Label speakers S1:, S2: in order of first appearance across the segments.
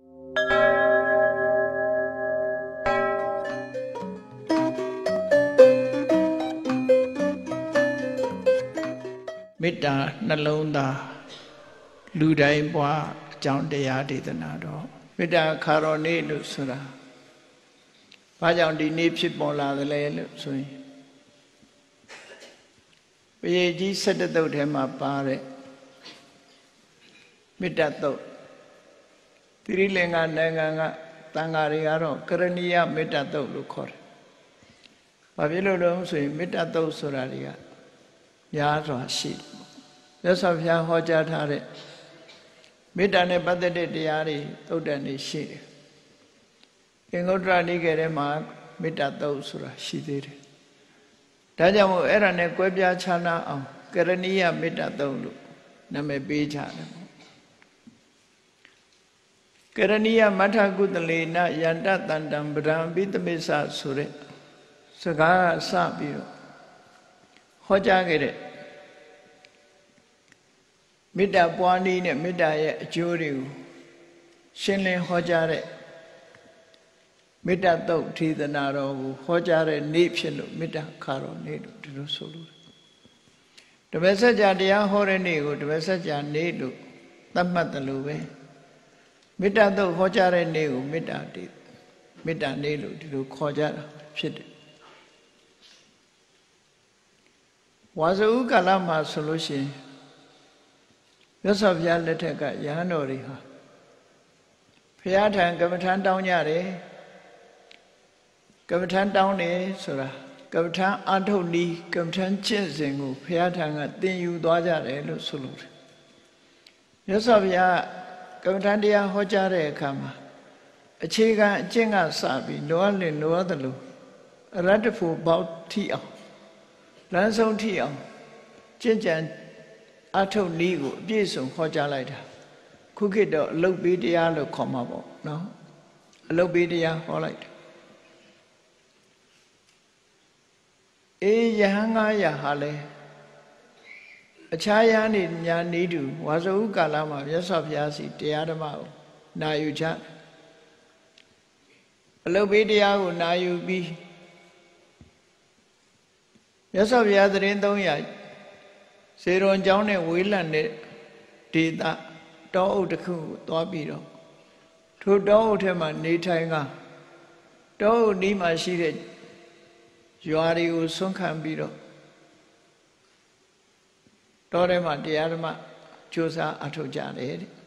S1: မေတ္တာနှလုံးသားလူတိုင်းပွားအကြောင်းတရားဒေသနာတော်မေတ္တာခါတော်နေ့လို့ဆိုတာဘာကြောင့်ဒီနေ့ဖြစ်ပေါ်လာသလဲလို့ဆိုရင်ပရိကြီး17သုတ်ထဲမှာပါတဲ့မေတ္တာသုတ်သီရိလင်္ကာနိုင်ငံကတန်ဃာတွေကတော့ကရဏီယမေတ္တာသုတ်လို့ခေါ်တယ်။ဘာဖြစ်လို့လဲဆိုရင်မေတ္တာသုတ်ဆိုတာတွေကများစွာရှိတယ်။မြတ်စွာဘုရားဟောကြားထားတဲ့မေတ္တာနဲ့ပတ်သက်တဲ့တရားတွေသုတ်တန်တွေရှိတယ်။အင်္ဂုတ္တရနိကေထဲမှာမေတ္တာသုတ်ဆိုတာရှိသေးတယ်။ဒါကြောင့်မို့အဲ့ဒါနဲ့ကွဲပြားခြားနားအောင်ကရဏီယမေတ္တာသုတ်လို့နာမည်ပေးကြတယ်။ကရဏီယမထကုတလေနယန္တတန္တံပဒံပိတမိစ္ဆဆိုတဲ့စကားစပြီးတော့ဟောကြားခဲ့တဲ့မေတ္တာပွားနည်းနဲ့မေတ္တာရဲ့အကျိုးတွေကိုရှင်းလင်းဟောကြားတဲ့မေတ္တာသုတ်ထေသနာတော်ကိုဟောကြားတဲ့နေ့ဖြစ်လို့မေတ္တာခါတော်နေ့လို့ဒီလိုဆိုလို့ဓမ္မစကြာတရားဟောတဲ့နေ့ကိုဓမ္မစကြာနေ့လို့သတ်မှတ်တယ်လို့ပဲမေတ္တာသုတ်ဟောကြားတဲ့နေ့ကိုမေတ္တာနေ့လို့ဒီလိုခေါ်ကြတာဖြစ်တယ်ဝါဆိုကာလမှာဆိုလို့ရှိရင်မြတ်စွာဘုရားလက်ထက်ကယဟန်တော်တွေဟာဘုရားထံကမ္မထံတောင်းကြတယ်ကမ္မထံတောင်းတယ်ဆိုတာကမ္မထံအာထုတ်နည်းကမ္မထံကျင့်စဉ်ကိုဘုရားထံကသင်ယူသွားကြတယ်လို့ဆိုလို့တယ်မြတ်စွာဘုရားကမ္မထံတရားဟောကြားတဲ့အခါမှာအခြေခံအကျင့်ကစပြီးလောအပ်တယ်လောသလိုအရတ္တဖို့ပေါက်ထိအောင်လမ်းဆုံးထိအောင်ကျင့်ကြံအထုတ်နည်းကိုအပြည့်စုံဟောကြားလိုက်တာခုခေတ်တော့အလုတ်ပေးတရားလို့ခေါ်မှာပေါ့နော်အလုတ်ပေးတရားဟောလိုက်တယ်ယဟန်900ဟာလဲအခြားယဟန်နေညာနေတူဝါဆိုကာလမှာမြတ်စွာဘုရားစီတရားဓမ္မကိုနာယူကြအလုတ်ပေးတရားကိုနာယူပြီးမြတ်စွာဘုရားသတင်း300စေရွန်ကျောင်းနဲ့ဝေးလံတဲ့ဒေသတောအုပ်တစ်ခုကိုသွားပြီးတော့ထိုတောအုပ်ထဲမှာနေထိုင်ကတောအုပ်နီးမှာရှိတဲ့ရွာတွေကိုဆွန့်ခံပြီးတော့တောထဲမှာတရားဓမ္မကြိုးစားအထောက်ကြတယ်တဲ့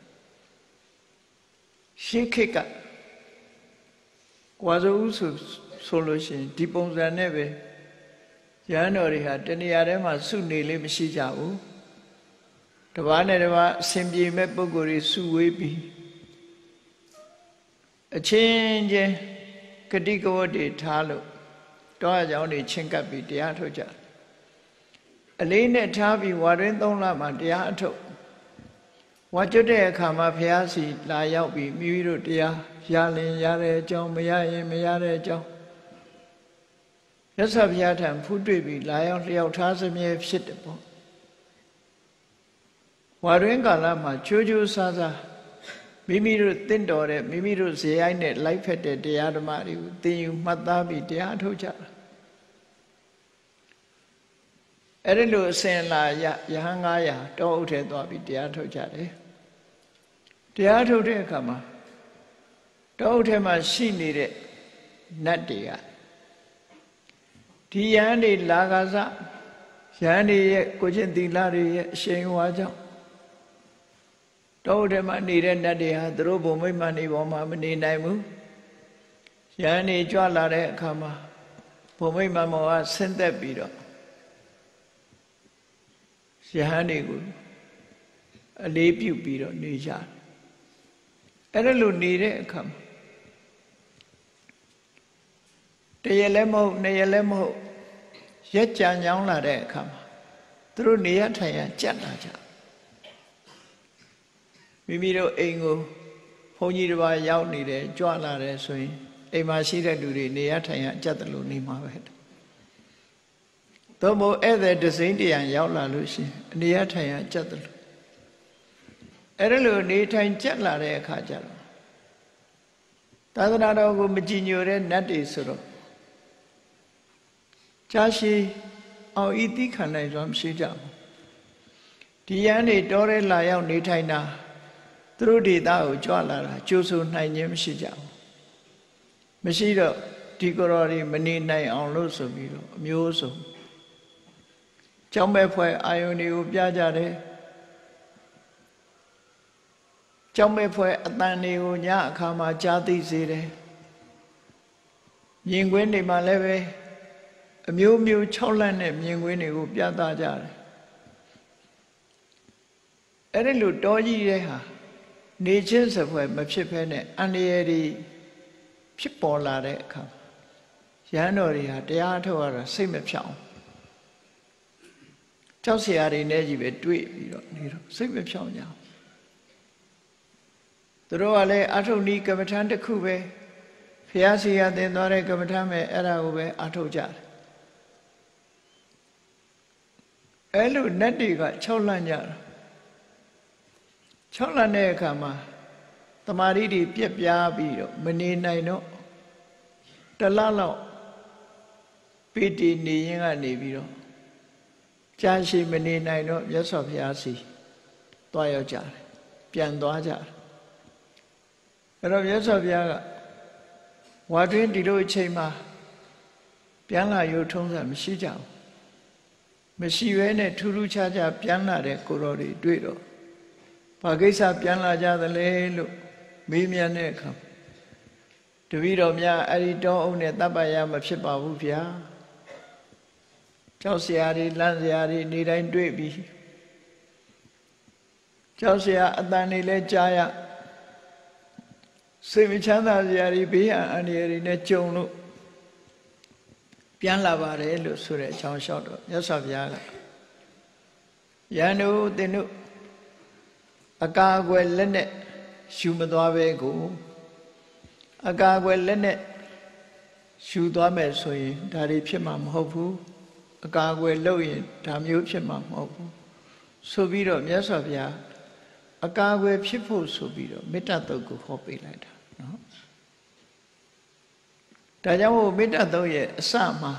S1: ရှေးခေတ်ကဝါဆိုဦးဆိုလို့ရှိရင်ဒီပုံစံနဲ့ပဲယဟန်တော်တွေဟာတဏှာထဲမှာစုနေလေးမရှိကြဘူးတစ်ပါးနဲ့တစ်ပါးအစဉ်ပြေမဲ့ပုဂ္ဂိုလ်တွေစုဝေးပြီးအချင်းချင်းဂတိကဝတ်တွေထားလို့တောအကြောင်းတွေချင်းကပ်ပြီးတရားထုတ်ကြအလေးနဲ့ထားပြီးဝါတွင်3လမှာတရားအထုတ်ဝါကျွတ်တဲ့အခါမှာဘုရားစီလာရောက်ပြီးမိမိတို့တရားရလင်ရတဲ့အကြောင်းမရရင်မရတဲ့အကြောင်းမြတ်စွာဘုရားထံဖူးတွေ့ပြီးလာရောက်လျှောက်ထားစမြဲဖြစ်တယ်ပေါ့ဝါတွင်ကာလမှာချိုးချိုးဆားဆားမိမိတို့တင့်တော်တဲ့မိမိတို့ဇေယိုက်နဲ့လိုက်ဖက်တဲ့တရားဓမ္မတွေကိုသင်ယူမှတ်သားပြီးတရားထုတ်ကြတာအဲ့ဒီလိုအစဉ်လာယဟန်900တောအုပ်ထဲသွားပြီးတရားထုတ်ကြတယ်တရားထုတ်တဲ့အခါမှာတောအုပ်ထဲမှာရှိနေတဲ့နတ်တွေကဒီယဟန်တွေလာကစားယဟန်တွေရဲ့ကိုချင်းသီလတွေရဲ့အရှိန်အဝါကြောင့်တောအုပ်ထဲမှာနေတဲ့နတ်တွေဟာသူတို့ဘုံမိမ့်မှန်နေပေါ်မှာမနေနိုင်ဘူးယဟန်တွေကြွလာတဲ့အခါမှာဘုံမိမ့်မှန်ပေါ်ကဆင်းသက်ပြီးတော့ယဟန်တွေကိုအလေးပြုပြီးတော့နေကြတယ်အဲ့ဒါလိုနေတဲ့အခါမှာတရက်လည်းမဟုတ်နှစ်ရက်လည်းမဟုတ်ရက်ကြံကြောင်းလာတဲ့အခါမှာသူတို့နေရထိုင်ရကြက်လာကြမိမိတို့အိမ်ကိုဘုန်းကြီးတစ်ပါးရောက်နေတယ်ကြွလာတယ်ဆိုရင်အိမ်မှာရှိတဲ့လူတွေနေရထိုင်ရကြက်တယ်လို့နေမှာပဲသို့မဟုတ်ဧည့်သည်တစိမ့်တရံရောက်လာလို့ရှိရင်နေရထိုင်ရကြက်တယ်လို့အဲ့ဒါလိုနေထိုင်ကြက်လာတဲ့အခါကျတော့သာသနာတော်ကိုမကြည်ညိုတဲ့နတ်တွေဆိုတော့ကြာရှည်အောင်ဤသိခံနိုင်စွာမရှိကြဘူးဒီရန်တွေတောထဲလာရောက်နေထိုင်တာသူတို့ဒေသကိုကြွလာတာကြိုးဆိုနိုင်ခြင်းမရှိကြဘူးမရှိတော့ဒီကိုယ်တော်တွေမနေနိုင်အောင်လို့ဆိုပြီးတော့အမျိုးစုံကျောင်းမဲ့ဖွဲ့အာယုန်တွေကိုပြကြတယ်ကျောင်းမဲ့ဖွဲ့အတန်တွေကိုညအခါမှာကြားသိစေတယ်မြင်ကွင်းတွေမှာလည်းပဲအမျိုးမျိုး6လန့်တဲ့မြင်ကွင်းတွေကိုပြသကြတယ်အဲ့ဒီလိုတောကြီးတဲ့ဟာနေချင်းစပွဲမဖြစ်ဖဲနဲ့အန္တရာယ်တွေဖြစ်ပေါ်လာတဲ့အခါရဟန်းတော်တွေဟာတရားထုတ်ရတာစိတ်မဖြောင်းကြောက်စရာတွေနဲ့ကြီးပဲတွေ့ပြီးတော့နေတော့စိတ်မဖြောင်းကြဘူးသူတို့ကလည်းအထုပ်နီးကမ္မထံတစ်ခုပဲဖျားစီရသင်သွားတဲ့ကမ္မထံပဲအဲ့ဒါကိုပဲအထုတ်ကြတယ်အဲ့လိုနတ်တွေက6လန့်ကြတာ6လန့်တဲ့အခါမှာတမာရီတွေပြက်ပြားပြီးတော့မနေနိုင်တော့တလလောက်ပိတိနေရင်ကနေပြီးတော့ကြာရှည်မနေနိုင်တော့မြတ်စွာဘုရားစီသွားရောက်ကြတယ်ပြန်သွားကြတယ်အဲ့တော့မြတ်စွာဘုရားကဝါတွင်းဒီလိုအချိန်မှာပြန်လာရုပ်ထုံးစံမရှိကြဘူးမရှိဘဲနဲ့ထူးထူးခြားခြားပြန်လာတဲ့ကိုယ်တော်တွေတွေ့တော့ဘာကိစ္စပြန်လာကြသလဲလို့မေးမြန်းတဲ့အခါတပည့်တော်များအဲ့ဒီတောအုပ်နဲ့တပ်ပရမဖြစ်ပါဘူးဗျာကြောက်စရာတွေလန့်စရာတွေနေတိုင်းတွေ့ပြီးကြောက်စရာအတန်တွေလည်းကြားရစိတ်မချမ်းသာစရာတွေဘေးအန္တရာယ်တွေနဲ့ကြုံလို့ပြန်လာပါတယ်လို့ဆိုတဲ့အကြောင်းလျှောက်တော့မြတ်စွာဘုရားကယန္တုသင်တို့အကာအကွယ်လက်နဲ့ယူမသွားပဲကိုအကာအကွယ်လက်နဲ့ယူသွားမယ်ဆိုရင်ဒါတွေဖြစ်မှာမဟုတ်ဘူးအကာအကွယ်လုပ်ရင်ဒါမျိုးဖြစ်မှာမဟုတ်ဘူးဆိုပြီးတော့မြတ်စွာဘုရားအကာအကွယ်ဖြစ်ဖို့ဆိုပြီးတော့မေတ္တာတုတ်ကိုဟောပေးလိုက်တာနော်ဒါကြောင့်မို့မေတ္တာတုတ်ရဲ့အစမှာ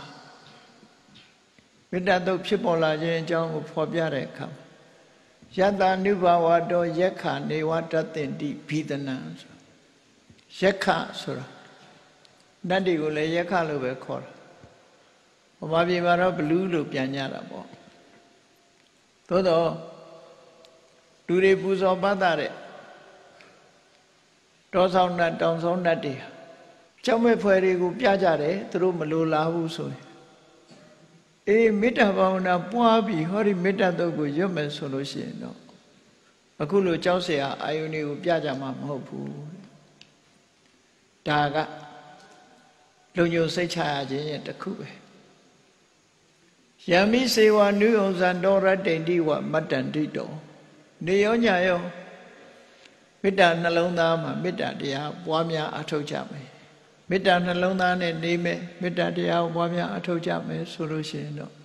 S1: မေတ္တာတုတ်ဖြစ်ပေါ်လာခြင်းအကြောင်းကိုဖော်ပြတဲ့အခါယတ္တနုဘာဝတောယက္ခနေဝတ္တတင်တိဘိဒနံယက္ခဆိုတာနတ်တွေကိုလည်းယက္ခလို့ပဲခေါ်တာဗမာပြည်မှာတော့ဘလူးလို့ပြန်ကြတာပေါ့သို့တော့လူတွေပူဇော်ပတ်တဲ့တောဆောင်နတ်တောင်ဆောင်နတ်တွေကျောင်းမဲ့ဖွယ်တွေကိုပြကြတယ်သူတို့မလိုလားဘူးဆိုရင်မေတ္တာဘာဝနာပွားပြီးဟောဒီမေတ္တာတုတ်ကိုရွတ်မယ်ဆိုလို့ရှိရင်တော့အခုလိုကြောက်เสียအာယုန်တွေကိုပြကြမှာမဟုတ်ဘူးဒါကလုံညုံစိတ်ချရခြင်းရဲ့တစ်ခုပဲယမိစေဝနုယုံဇံတော်ရတိန်တိဝမတ္တန္တိတောနေရောညာရောမေတ္တာနှလုံးသားမှာမေတ္တာတရားပွားများအထောက်ကြမယ်မေတ္တာနှလုံးသားနဲ့နေမယ်မေတ္တာတရားကိုပွားများအထောက်ကြမယ်ဆိုလို့ရှိရင်တော့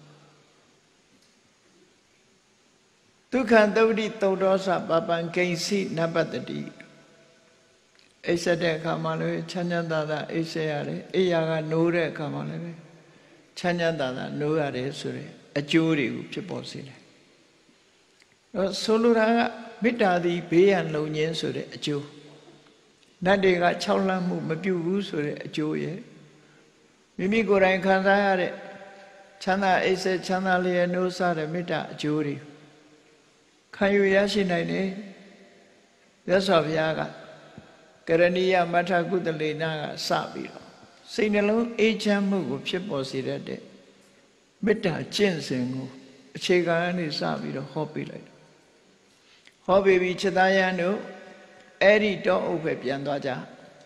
S1: ဒုက္ခသုဒ္ဓိသုဒ္ဓောသပပံကိဉ္စီနပတ္တိအိပ်စက်တဲ့အခါမှာလည်းချမ်းချမ်းသာသာအိပ်စက်ရတယ်အိယာကနိုးတဲ့အခါမှာလည်းချမ်းချမ်းသာသာနိုးရတယ်ဆိုတဲ့အကျိုးတွေကိုဖြစ်ပေါ်စေတယ်ဆိုလိုတာကမေတ္တာသည်ဘေးရန်လုံခြင်းဆိုတဲ့အကျိုးနတ်တွေက6လမ်းမှုမပြုဘူးဆိုတဲ့အကျိုးရဲ့မိမိကိုယ်တိုင်ခံစားရတဲ့ချမ်းသာအိပ်စက်ချမ်းသာလျက်နိုးစားတဲ့မေတ္တာအကျိုးတွေခံယူရရှိနိုင်တယ်မြတ်စွာဘုရားကကရဏီယမထကုသလေနာကစပြီးတော့စိတ်နှလုံးအေးချမ်းမှုကိုဖြစ်ပေါ်စေတဲ့မေတ္တာကျင့်စဉ်ကိုအခြေခံအနေစပြီးတော့ဟောပေးလိုက်ဟောပေးပြီးချက်သားရန်တို့အဲ့ဒီတောအုပ်ပဲပြန်သွားကြ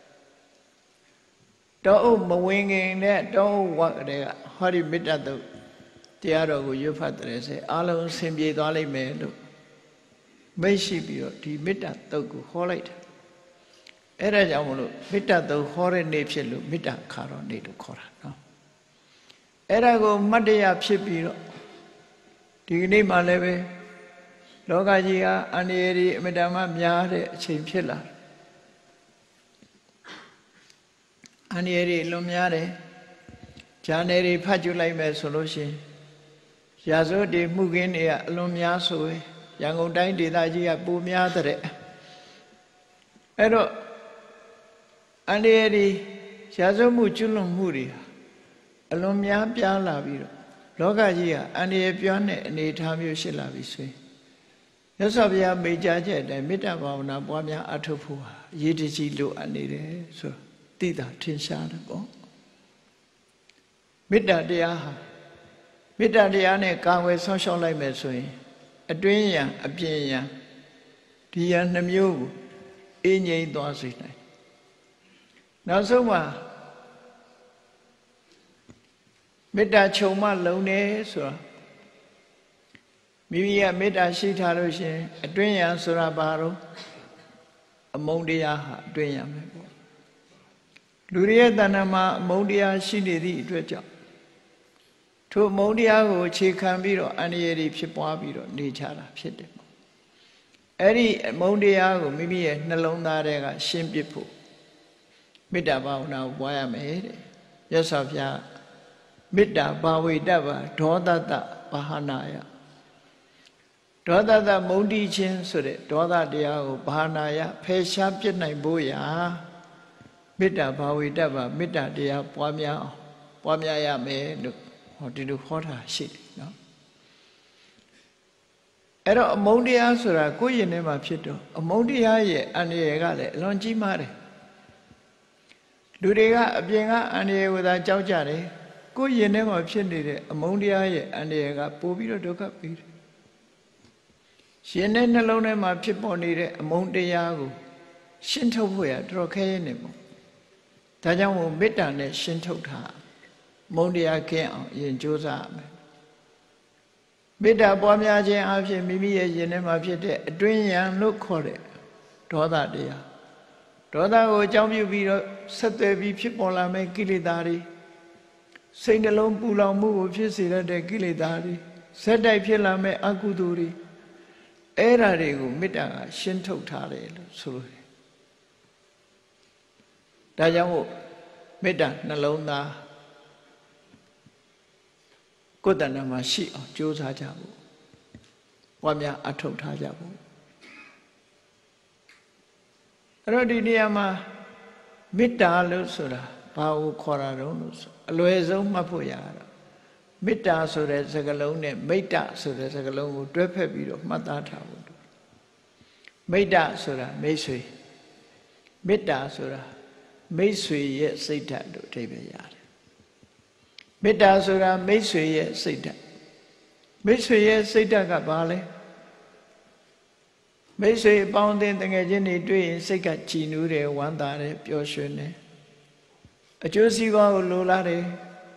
S1: တောအုပ်မဝင်ခင်နဲ့တောအုပ်ဝတ်တဲ့ကဟောဒီမေတ္တာတုတ်တရားတော်ကိုရွတ်ဖတ်တဲ့ဆဲအားလုံးအစဉ်ပြေသွားလိမ့်မယ်လို့မိတ်ရှိပြီးတော့ဒီမေတ္တာတုတ်ကိုဟောလိုက်တယ်အဲ့ဒါကြောင့်မလို့မေတ္တာတုတ်ဟောတဲ့နေ့ဖြစ်လို့မေတ္တာခါတော်နေ့လို့ခေါ်တာနော်အဲ့ဒါကိုမတ္တရဖြစ်ပြီးတော့ဒီကနေ့မှလည်းပဲလောကကြီးဟာအန္တရာယ်တွေအမြဲတမ်းများတဲ့အချိန်ဖြစ်လာ Anieri lumiare, Janeri Pajulai Mesolution, Yazo de Muginia Lumiasue, Yangodai de Dagia Bumiadre. Ero Anieri Yazo Muchulum Muria, Alumia Piala Viro, Logagia, Anie Pione, and the Tamu Shilaviswe. Yasavia Mejajet and Mitavana Bamia Atopua, Yidiji Lu Anide, so Tida Tinshadabo. Midda Diaha Midda Diane Kawe social like Mesui, a dream, a pinya, Dian Namu, Inye Dosina. Now so Midda Choma Lone, so maybe a Midda Shitaroshi, a dream, Surabaro, a Mondia, dream. Luria Danama, Mondia Shidi, Dredger. To Mondiago, Chicambiro, Anieri Pipabiro, Nichara, Pit. Eri Mondiago, maybe a Nalona Rega, Shimpipo. Midaba now, why I made yes of ya. Midda Bawi Dava, Dodata Bahanaya. Dodata Mondi Chin Sure, Doda Diago, Bahanaya, Pesha Pitnai Boya. Midda Bawi Dava, Midda Dia, Pamia me look. Or did you water shit? No. Ero Mondia Sura, Goyanema Pito, a Mondia ye and ye gale, Longi Mare. Dudega, Bienga, and ye with a Jaujare, Goyanema Pindide, a Mondia ye and ye got Bobito Doka Pete. She and then alone my people needed a Mondiago, Shinto Wea, Drocayanemo. Tajamu Bitane Shinto Ta. Mondia can't in Josa. Bida Bomia Jan After Mimi Yenema Pite, a dream and look for it. Doda dear. Doda will jump you be set there be people like make Gilidari. Saint alone Pula move Fisila de Gilidari. Said I feel me Aguduri. Era regu Mita Shinto Tare. So Dajamu Mita Nalona. Good than a machine of Jews Hajabu. Wamia Atok Hajabu. Rodiniama Mita Lusura, Pau Coraronus, Aloezo Mapuyara. Mita Sura Zagalone, Meta Sura Zagalone, Drepebi of Matata. Meta Sura, Mesui. Meta Sura, Mesui yet Satan to Tebeyard. Mita Sura, Mesui, Satan. Mesui, Satan Gabale. Mesui bound in the Gajini doing Sika Chinure, one dare, pure shune. A Josie Wago Lolare.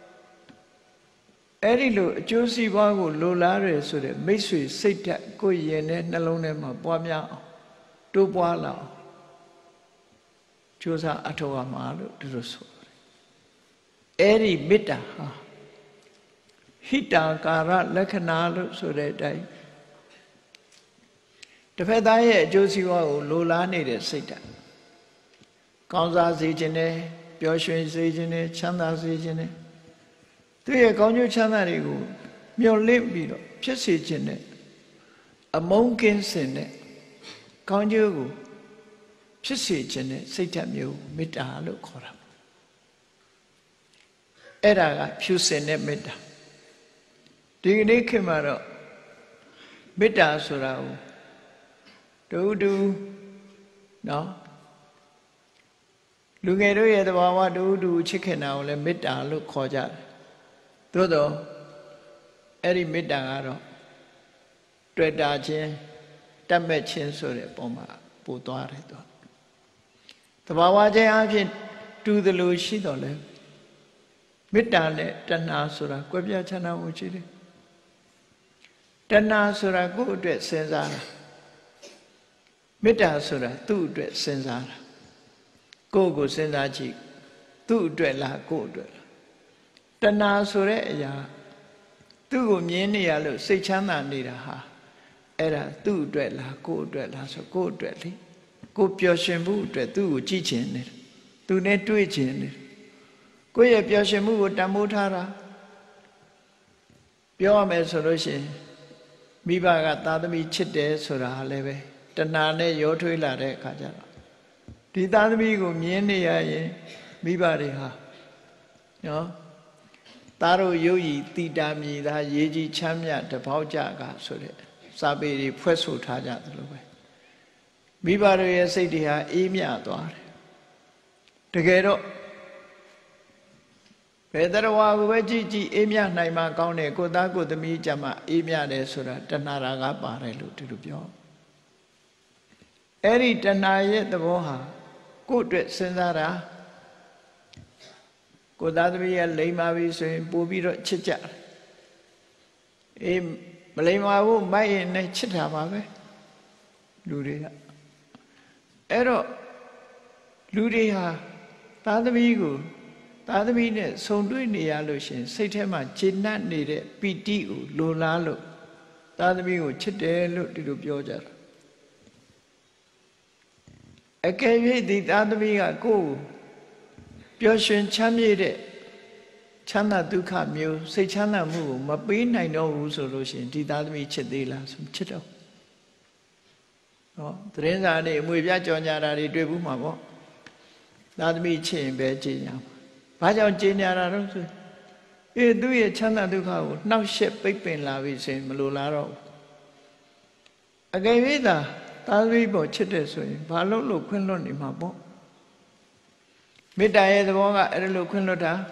S1: Erilu, Josie Wago Lolare, so that Mesui, Satan, Goyene, Nalonema, Boamia, Duboala. Josa Atoa Malu, Druso. Eri Mita Hita Kara Lakanalu so that day. The Fedaya Josiwa Lula needed Sita. Kanza Zijine, Bioshun Zijine, Chanda Zijine. သူရဲ့ကောင်းကျိုးချမ်းသာတွေကိုမျှော်လင့်ပြီးတော့ဖြစ်စေခြင်းနဲ့အမုန်းကင်းစင်တဲ့ကောင်းကျိုးကိုဖြစ်စေခြင်းနဲ့စိတ်ဓာတ်မျိုးမေတ္တာလို့ခေါ်တာအဲ့ဒါကဖြူစင်တဲ့မေတ္တာဒီကနေ့ခေတ်မှာတော့မေတ္တာဆိုတာကိုတူနော်လူငယ်တို့ရဲ့သဘာဝတူချစ်ခင်တာကိုလည်းမေတ္တာလို့ခေါ်ကြတယ်သို့တော့အဲ့ဒီမေတ္တာကတော့တွေ့တာချင်းတတ်မဲ့ချင်းဆိုတဲ့ပုံမှာပို့သွားတယ်တော့သဘာဝချင်းအဖြစ်တူသလိုရှိတော့လဲမေတ္တာနဲ့တဏှာဆိုတာကွဲပြားခြားနားမှုရှိတယ်တဏှာဆိုတာကိုယ့်အတွက်စဉ်းစားတာမေတ္တာဆိုတာသူ့အတွက်စဉ်းစားတာကိုယ့်ကိုစဉ်းစားကြည့်သူ့အတွက်လားကိုယ့်အတွက်လားတဏှာဆိုတဲ့အရာသူ့ကိုမြင်နေရလို့စိတ်ချမ်းသာနေတာဟာအဲ့ဒါသူ့အတွက်လားကိုယ့်အတွက်လားဆိုကိုယ့်အတွက်လေကိုယ်ပျော်ရွှင်ဖို့အတွက်သူ့ကိုကြည့်ချင်နေတယ်သူနဲ့တွေ့ချင်နေတယ်ကိုယ့်ရဲ့ပျော်ရွှင်မှုကိုတန်ဖိုးထားတာပြောရမယ်ဆိုလို့ရှိရင်မိဘကသားသမီးချစ်တယ်ဆိုတာဟာလည်းပဲတဏှာနဲ့ရောထွေးလာတဲ့အခါကျတော့ဒီသားသမီးကိုမြင်နေရရင်မိဘတွေဟာနော်သားတို့ရုပ်ရည်တိတာမြည်သာရေးကြီးချမ်းမြတပေါက်ကြကဆိုတဲ့စာပေတွေဖွဲ့ဆိုထားကြသလိုပဲမိဘတို့ရဲ့စိတ်တွေဟာအေးမြသွားတယ်တကယ်တော့ဘယ်တရားဝါကိုပဲကြည့်ကြည့်အေးမြနိုင်မှကောင်းတယ်ကိုသားကိုသမီးကြမှာအေးမြတယ်ဆိုတာတဏှာရာကပါတယ်လို့ဒီလိုပြောအဲ့ဒီတဏှာရဲ့သဘောဟာကိုယ့်အတွက်စဉ်းစားတာကိုသားသမီးရဲ့လိမ္မာပြီဆိုရင်ပို့ပြီးတော့ချစ်ကြတယ်အေးမလိမ္မာဘူးမိုက်ရင်နဲ့ချစ်တာပါပဲလူတွေကအဲ့တော့လူတွေဟာသားသမီးကိုသားသမီးနဲ့ဆုံတွေ့နေရလို့ရှင်စိတ်ထဲမှာကျေနပ်နေတဲ့ပီတိကိုလိုလားလို့သားသမီးကိုချစ်တယ်လို့ဒီလိုပြောကြတာအကယ်၍ဒီသားသမီးကကိုယ်ပျော်ရွှင်ချမ်းမြေ့တဲ့ချမ်းသာဒုက္ခမျိုးစိတ်ချမ်းသာမှုကိုမပေးနိုင်တော့ဘူးဆိုလို့ရှိရင်ဒီသားသမီးချစ်သေးလားဆိုချစ်တော့သတင်းစာတွေအမွေပြကြော်ညာတာတွေတွေ့ဘူးမှာပေါ့သားသမီးချစ်ရင်ပဲကြည်ညာဘာကြောင့်ကြည်ညာတာတော့ဆိုသူ့ရဲ့ချမ်းသာဒုက္ခကိုနှောက်ယှက်ပိတ်ပင်လာပြီဆိုရင်မလိုလားတော့ဘူးအကယ်၍သာသားသမီးပေါ်ချစ်တယ်ဆိုရင်ဘာလို့ခွင့်လွတ်နေမှာပေါ့မေတ္တာရဲ့သဘောကအဲ့လိုခွင့်လွတ်တာ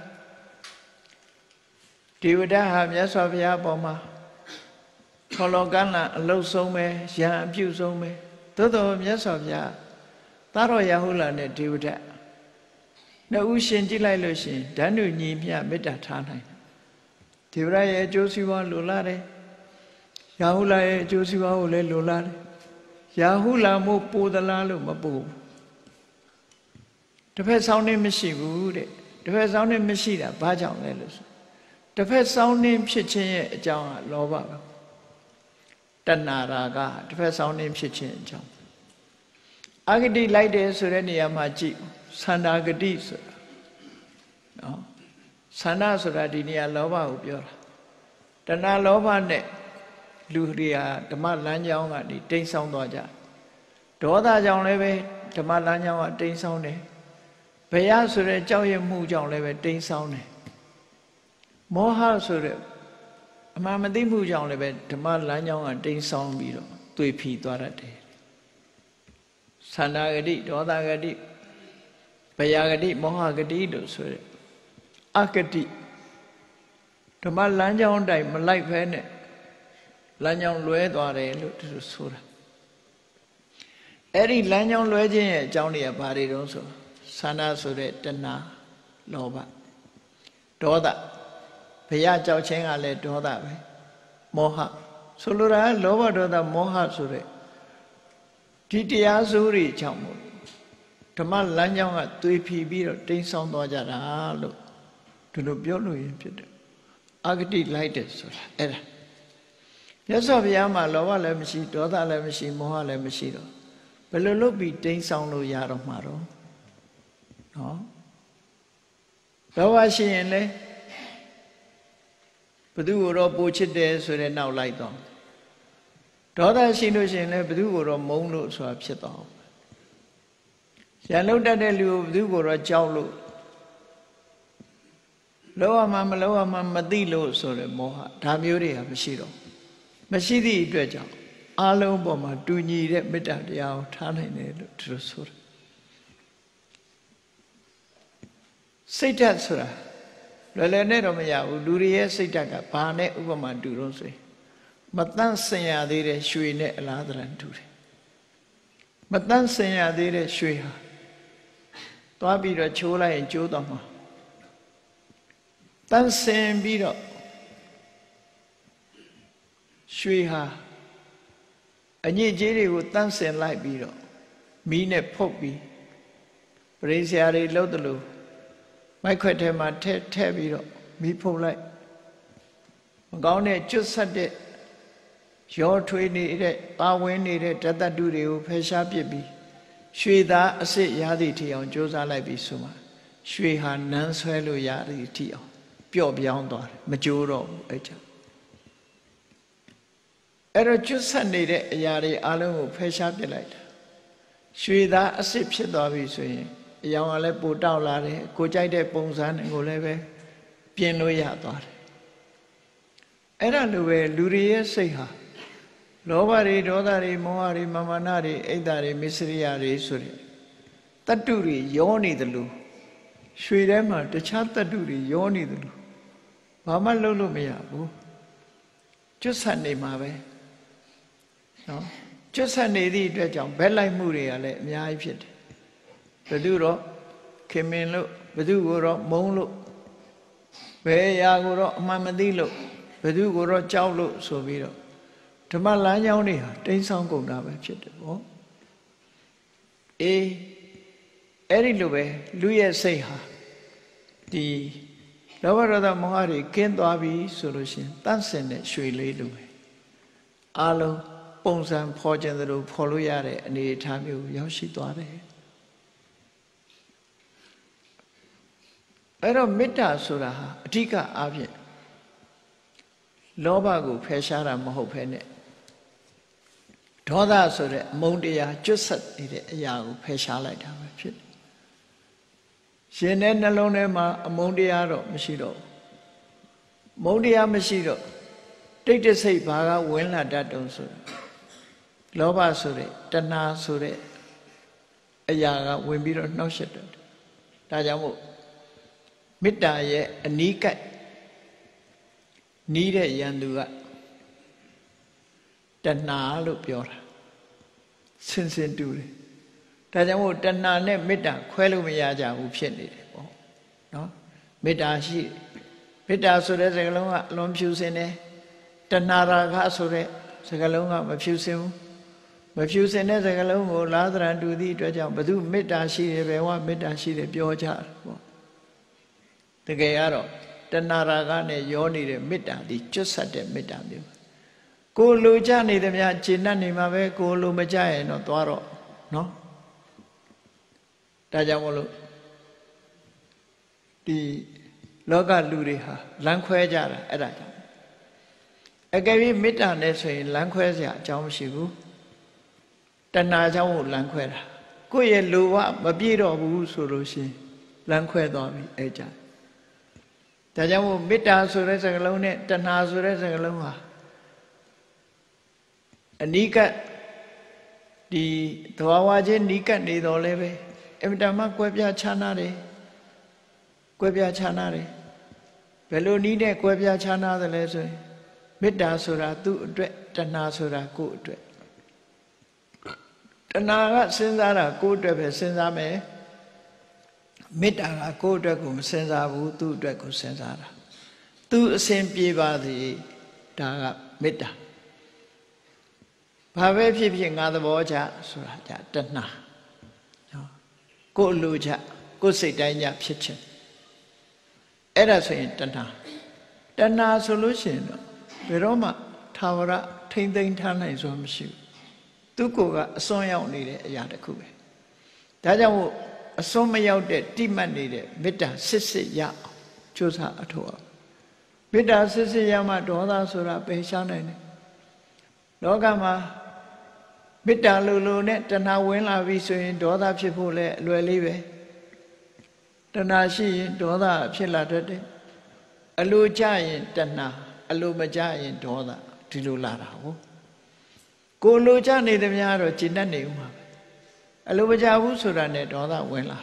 S1: ဒေဝဒဟာမြတ်စွာဘုရားပေါ်မှာခေါ်လောကန်းလာအလုဆုံးပဲရံအပြုဆုံးပဲသို့တော်မြတ်စွာဘုရားသာတော်ရဟုလာနဲ့ဒေဝဒနှစ်ဦးရှင်ကြည့်လိုက်လို့ရှင်ဓာတ်ညညီမျှမေတ္တာထားနိုင်ဒေဝရရဲ့အကျိုးစီးပွားလိုလားတယ်ရာဟုလာရဲ့အကျိုးစီးပွားကိုလည်းလိုလားတယ်ရာဟုလာမို့ပိုသလားလို့မပို့တစ်ဖက်ဆောင်းနေမရှိဘူးတဲ့တစ်ဖက်ဆောင်းနေမရှိတာဘာကြောင့်လဲလို့ဆိုတစ်ဖက်ဆောင်းနေဖြစ်ခြင်းရဲ့အကြောင်းကလောဘပဲတဏှာရာဂတစ်ဖက်ဆောင်းနေဖြစ်ခြင်းအကြောင်းအဂတိလိုက်တယ်ဆိုတဲ့နေရာမှာကြည့်သန္တာဂတိဆိုတာနော်သန္တာဆိုတာဒီနေရာလောဘကိုပြောတာတဏှာလောဘနဲ့လူတွေဟာဓမ္မလမ်းကြောင်းကနေတိမ်ဆောင်းသွားကြဒေါသကြောင့်လည်းပဲဓမ္မလမ်းကြောင်းကတိမ်ဆောင်းတယ်ဘယဆိုတဲ့ကြောက်ရွံ့မှုကြောင့်လည်းပဲတိမ်ဆောင်းတယ်မောဟဆိုတဲ့အမှန်မသိမှုကြောင့်လည်းပဲဓမ္မလမ်းကြောင်းကတိမ်ဆောင်းပြီးတော့တွေ့ဖီသွားတတ်တယ်သန္တာဂတိဒေါသဂတိဘယဂတိမောဟဂတိလို့ဆိုတဲ့အဂတိဓမ္မလမ်းကြောင်းတိုင်းမလိုက်ဖဲနဲ့လမ်းကြောင်းလွဲသွားတယ်လို့သူဆိုတာအဲ့ဒီလမ်းကြောင်းလွဲခြင်းရဲ့အကြောင်းတွေကဘာတွေတုံးဆိုသန္တာဆိုတဲ့တဏှာလောဘဒေါသဘယကြောက်ခြင်းကလည်းဒေါသပဲမောဟဆိုလိုတာလောဘဒေါသမောဟဆိုတဲ့ဒီတရားစိုးတွေကြောင့်မို့ဓမ္မလမ်းကြောင်းကသွေဖီပြီးတော့တိမ်ဆောင်းသွားကြတာလို့ဒီလိုပြောလို့ရင်ဖြစ်တယ်အဂတိလိုက်တယ်ဆိုတာအဲ့ဒါမြတ်စွာဘုရားမှာလောဘလည်းမရှိဒေါသလည်းမရှိမောဟလည်းမရှိတော့ဘယ်လိုလုပ်ပြီးတိမ်ဆောင်းလို့ရတော့မှာတော့နော်လောဘရှိရင်လေဘသူကိုတော့ပိုချစ်တယ်ဆိုတဲ့နောက်လိုက်တော့ဒေါသရှိလို့ရှိရင်လည်းဘသူကိုတော့မုန်းလို့ဆိုတာဖြစ်တော့ရန်လုံးတတ်တဲ့လူကိုဘသူကိုတော့ကြောက်လို့လောဘမှမလောဘမှမသိလို့ဆိုတဲ့မောဟဒါမျိုးတွေကမရှိတော့မရှိသည့်အတွက်ကြောင့်အလုံးပေါ်မှာတူညီတဲ့မေတ္တာတရားကိုထားနိုင်တယ်လို့သူတို့ဆိုတာစိတ်ဓာတ်ဆိုတာလွယ်လွယ်နဲ့တော့မရဘူးလူတွေရဲ့စိတ်ဓာတ်ကဘာနဲ့ဥပမာတူတော့ဆိုရင်မတန့်စင်ရသေးတဲ့ရွှေနဲ့အလားတန်တူတယ်မတန့်စင်ရသေးတဲ့ရွှေဟာသွားပြီးတော့ချိုးလိုက်ရင်ကျိုးတော့မှာတန့်စင်ပြီးတော့ရွှေဟာအညစ်အကြေးတွေကိုတန့်စင်လိုက်ပြီးတော့မီးနဲ့ဖုတ်ပြီးပရိစ္ဆာတွေလှုပ်တယ်လို့မိုက်ခွက်ထဲမှာထည့်ပြီးတော့မီးဖုတ်လိုက်မကောင်းတဲ့ကျွတ်ဆက်တဲ့ရောထွေးနေတဲ့ပါဝင်နေတဲ့ဓာတ်တုတွေကိုဖယ်ရှားပစ်ပြီးရွှေသားအစ်စ်ရသည့်ထီအောင်ကြိုးစားလိုက်ပြီးဆိုမှရွှေဟာနန်းဆွဲလို့ရသည်တိအောင်ပျော့ပြောင်းသွားတယ်မကြိုးတော့ဘူးအဲ့ကြောင့်အဲ့တော့ကျွတ်ဆက်နေတဲ့အရာတွေအလုံးကိုဖယ်ရှားပစ်လိုက်တာရွှေသားအစ်စ်ဖြစ်သွားပြီဆိုရင်အယောင်ကလည်းပိုတောက်လာတယ်ကိုကြိုက်တဲ့ပုံစံကိုလည်းပဲပြင်လို့ရသွားတယ်အဲ့ဒါလိုပဲလူတွေရဲ့စိတ်ဟာလောဘတွေဒေါသတွေမောဟတွေမာမာနတွေအိတ်တာတွေမစ္စရိယတွေဆိုတဲ့တတ္တုတွေရောနေတယ်လို့ရွှေထဲမှာတခြားတတ္တုတွေရောနေတယ်လို့ဘာမှလုပ်လို့မရဘူးကျွတ်ဆက်နေမှာပဲနော်ကျွတ်ဆက်နေသည့်အတွက်ကြောင့်ဘက်လိုက်မှုတွေကလည်းအများကြီးဖြစ်တယ်ဘယ်သူတော့ခင်မင်လို့ဘယ်သူကိုတော့မုန်းလို့ဘယ်အရာကိုတော့အမှန်မသိလို့ဘယ်သူကိုတော့ကြောက်လို့ဆိုပြီးတော့ဓမ္မလမ်းကြောင်းတွေဟာတိမ်းဆောင်ကုန်တာပဲဖြစ်တယ်ပေါ့အေးအဲ့ဒီလိုပဲလူရဲ့စိတ်ဟာဒီလောဘဒေါသမောဟတွေကင်းသွားပြီဆိုလို့ရှိရင်တန့်စင်တဲ့ရွှေလေးလိုပဲအလုံးပုံစံဖော်ခြင်းသလိုဖော်လို့ရတဲ့အနေအထားမျိုးရောက်ရှိသွားတယ်အဲ့တော့မေတ္တာဆိုတာဟာအဓိကအားဖြင့်လောဘကိုဖယ်ရှားတာမဟုတ်ဘဲနဲ့ဒေါသဆိုတဲ့အမုန်းတရားကျွတ်ဆက်နေတဲ့အရာကိုဖယ်ရှားလိုက်တာပဲဖြစ်တယ်ရှင်တဲ့နှလုံးထဲမှာအမုန်းတရားတော့မရှိတော့ဘူးမုန်းတရားမရှိတော့တိတ်တဆိတ်ဘာကဝင်လာတတ်တုံးဆိုလောဘဆိုတဲ့တဏှာဆိုတဲ့အရာကဝင်ပြီးတော့နှောက်ယှက်တတ်တယ်ဒါကြောင့်မို့မေတ္တာရဲ့အနီးကပ်နီးတဲ့ယန္တုကတဏှာလို့ပြောတာစင်စင်တူတယ်ဒါကြောင့်မို့တဏှာနဲ့မေတ္တာခွဲလို့မရကြဘူးဖြစ်နေတယ်ပေါ့နော်မေတ္တာရှိမေတ္တာဆိုတဲ့စကားလုံးကအလွန်ဖြူစင်တယ်တဏှာရာဂဆိုတဲ့စကားလုံးကမဖြူစင်ဘူးမဖြူစင်တဲ့စကားလုံးကိုလာသရံတူသည့်အတွက်ကြောင့်ဘသူမေတ္တာရှိတယ်ဘယ်ဝမေတ္တာရှိတယ်ပြောကြတယ်ပေါ့တကယ်ကတော့တဏှာရာဂနဲ့ရောနေတဲ့မေတ္တာဒီကျွတ်ဆက်တဲ့မေတ္တာမျိုးကိုလိုချနေသမျှခြေနှက်နေမှာပဲကိုလိုမကြရင်တော့သွားတော့နော်ဒါကြောင့်မလို့ဒီလောကလူတွေဟာလမ်းခွဲကြတာအဲ့ဒါကြောင့်အကယ်၍မေတ္တာနဲ့ဆိုရင်လမ်းခွဲစရာအကြောင်းမရှိဘူးတဏှာကြောင့်လမ်းခွဲတာကိုယ့်ရဲ့လိုဘမပြည့်တော့ဘူးဆိုလို့ရှိရင်လမ်းခွဲသွားပြီအဲ့ကြဒါကြောင့်မို့မေတ္တာဆိုတဲ့စကားလုံးနဲ့တဏှာဆိုတဲ့စကားလုံးဟာအနိကဒီသဘာဝချင်းနိကနေတော်လဲပဲအမြဲတမ်းကွဲပြားခြားနာတယ်ကွဲပြားခြားနာတယ်ဘယ်လိုနည်းနဲ့ကွဲပြားခြားနာသလဲဆိုရင်မေတ္တာဆိုတာသူ့အတွက်တဏှာဆိုတာကိုယ့်အတွက်တဏှာကစဉ်းစားတာကိုယ့်အတွက်ပဲစဉ်းစားမယ်မေတ္တာကကိုယ့်အတွက်ကိုမစဉ်းစားဘူးသူ့အတွက်ကိုစဉ်းစားတာသူအစဉ်ပြေပါစေဒါကမေတ္တာဘာပဲဖြစ်ဖြစ်ငါသဘောချဆိုတာじゃတဏှာနော်ကိုယ်လိုချကိုယ်စိတ်တိုင်းညဖြစ်ခြင်းအဲ့ဒါဆိုရင်တဏှာဆိုလို့ရှိရင်တော့ဘယ်တော့မှထာဝရထိမ့်သိမ်းထားနိုင်စွာမရှိဘူးသူကိုယ်ကအစွန်းရောက်နေတဲ့အရာတစ်ခုပဲဒါကြောင့်မို့အစွန်းမရောက်တဲ့တိမှတ်နေတဲ့မေတ္တာစစ်စစ်ရအောင်ကြိုးစားအထောက်အောင်မေတ္တာစစ်စစ်ရမှဒေါသဆိုတာပယ်ရှားနိုင်တယ်လောကမှာမေတ္တာလိုနဲ့တဏှာဝင်လာပြီဆိုရင်ဒေါသဖြစ်ဖို့လည်းအလွယ်လေးပဲတဏှာရှိရင်ဒေါသဖြစ်လာတတ်တယ်အလိုကြရင်တဏှာအလိုမကြရင်ဒေါသဒီလိုလာတာဟုတ်ကိုလိုကြနေသမျှတော့ကျင့်တတ်နေဦးမှာပဲအလိုမကြဘူးဆိုတာနဲ့ဒေါသဝင်လာ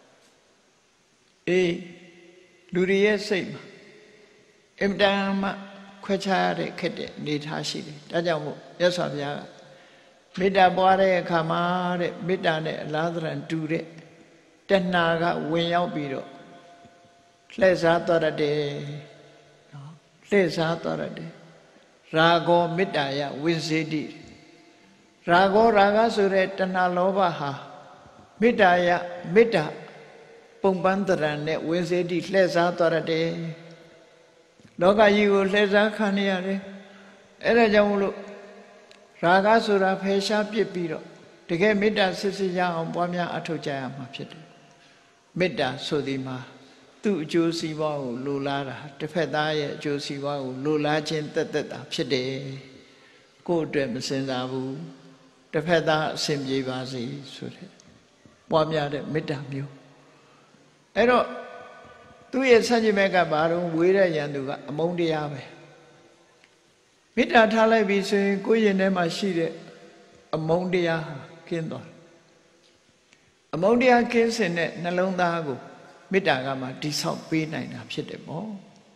S1: အေးလူတွေရဲ့စိတ်မှာအင်တန်မှခွဲခြားရတဲ့ခက်တဲ့အနေထားရှိတယ်ဒါကြောင့်မို့မြတ်စွာဘုရားကမေတ္တာပွားတဲ့အခါမှာတဲ့မေတ္တာနဲ့အလားသဏ္ဍာန်တူတဲ့တဏှာကဝင်ရောက်ပြီးတော့လှည့်စားသွားတယ်နော်လှည့်စားသွားတယ်ရာဂောမေတ္တာယဝိစေတိရာဂောရာဂဆိုတဲ့တဏှာလောဘဟာမေတ္တာယမေတ္တာပုံပန်းတရံနဲ့ဝိစေတိလှည့်စားသွားတယ်လောကကြီးကိုလှည့်စားခံနေရတယ်အဲ့ဒါကြောင့်မလို့ရာဂဆိုတာဖယ်ရှားပစ်ပြီးတော့တကယ်မေတ္တာစစ်စစ်ရအောင်ပွားများအထောက်ကြရမှာဖြစ်တယ်မေတ္တာဆိုဒီမှာသူ့အကျိုးစီးပွားကိုလိုလားတာတစ်ဖက်သားရဲ့အကျိုးစီးပွားကိုလိုလားခြင်းတက်တက်တာဖြစ်တယ်ကိုယ့်အတွက်မစင်စားဘူးတစ်ဖက်သားအဆင်ပြေပါစေဆိုတဲ့ပွားများတဲ့မေတ္တာမျိုးအဲ့တော့သူ့ရဲ့ဆန့်ကျင်ဘက်ကဘာလို့ဝေးတဲ့ရန်သူကအမုန်းတရားပဲမေတ္တာထားလိုက်ပြီဆိုရင်ကိုယ့်ရင်ထဲမှာရှိတဲ့အမုန်းတရားကင်းသွားအမုန်းတရားကင်းစင်တဲ့နှလုံးသားကိုမေတ္တာကမှတိဆောက်ပေးနိုင်တာဖြစ်တယ်ပေါ့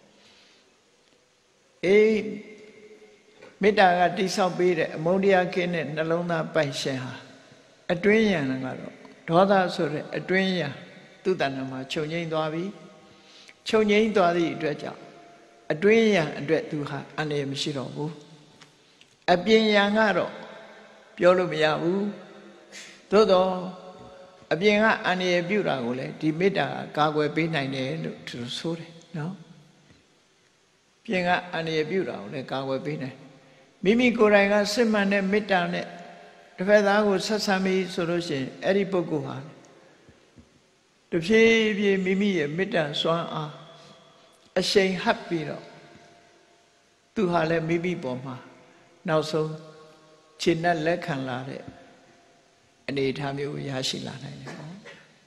S1: အေးမေတ္တာကတိဆောက်ပေးတဲ့အမုန်းတရားကင်းတဲ့နှလုံးသားပိုင်ရှင်ဟာအတွင်းယံကတော့ဒေါသဆိုတဲ့အတွင်းယံသူ့တဏ္ဍာမှာချုပ်ငိမ့်သွားပြီချုပ်ငိမ့်သွားသည့်အတွက်ကြောင့်အတွင်းယံအတွက်သူဟာအန္တရာယ်မရှိတော့ဘူးအပြင်ယံကတော့ပြောလို့မရဘူးသို့တော့အပြင်ကအန္တရာယ်ပြုတာကိုလည်းဒီမေတ္တာကာကွယ်ပေးနိုင်တယ်လို့သူဆိုတယ်နော်ပြင်ကအန္တရာယ်ပြုတာကိုလည်းကာကွယ်ပေးနိုင်မိမိကိုယ်တိုင်ကစစ်မှန်တဲ့မေတ္တာနဲ့တစ်ဖက်သားကိုဆက်ဆံပြီးဆိုလို့ရှိရင်အဲ့ဒီပုဂ္ဂိုလ်ဟာတဖြည်းဖြည်းမိမိရဲ့မေတ္တာစွမ်းအားအရှိန်ဟပ်ပြီးတော့သူဟာလည်းမိမိပေါ်မှာနောက်ဆုံးခြေနဲ့လက်ခံလာတဲ့အနေအထားမျိုးရရှိလာနိုင်တယ်ပေါ့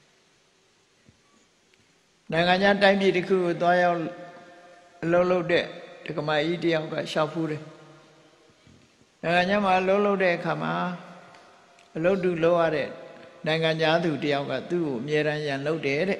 S1: နိုင်ငံခြားတိုင်းပြည်တစ်ခုကိုသွားရောက်အလုပ်လုပ်တဲ့ဒကမာကြီးတယောက်ကရှောက်ဖူးတယ်နိုင်ငံခြားမှာအလုပ်လုပ်တဲ့အခါမှာအလုပ်တူလုပ်ရတဲ့နိုင်ငံခြားသူတယောက်ကသူ့ကိုအမြဲတမ်းရန်လုပ်တယ်တဲ့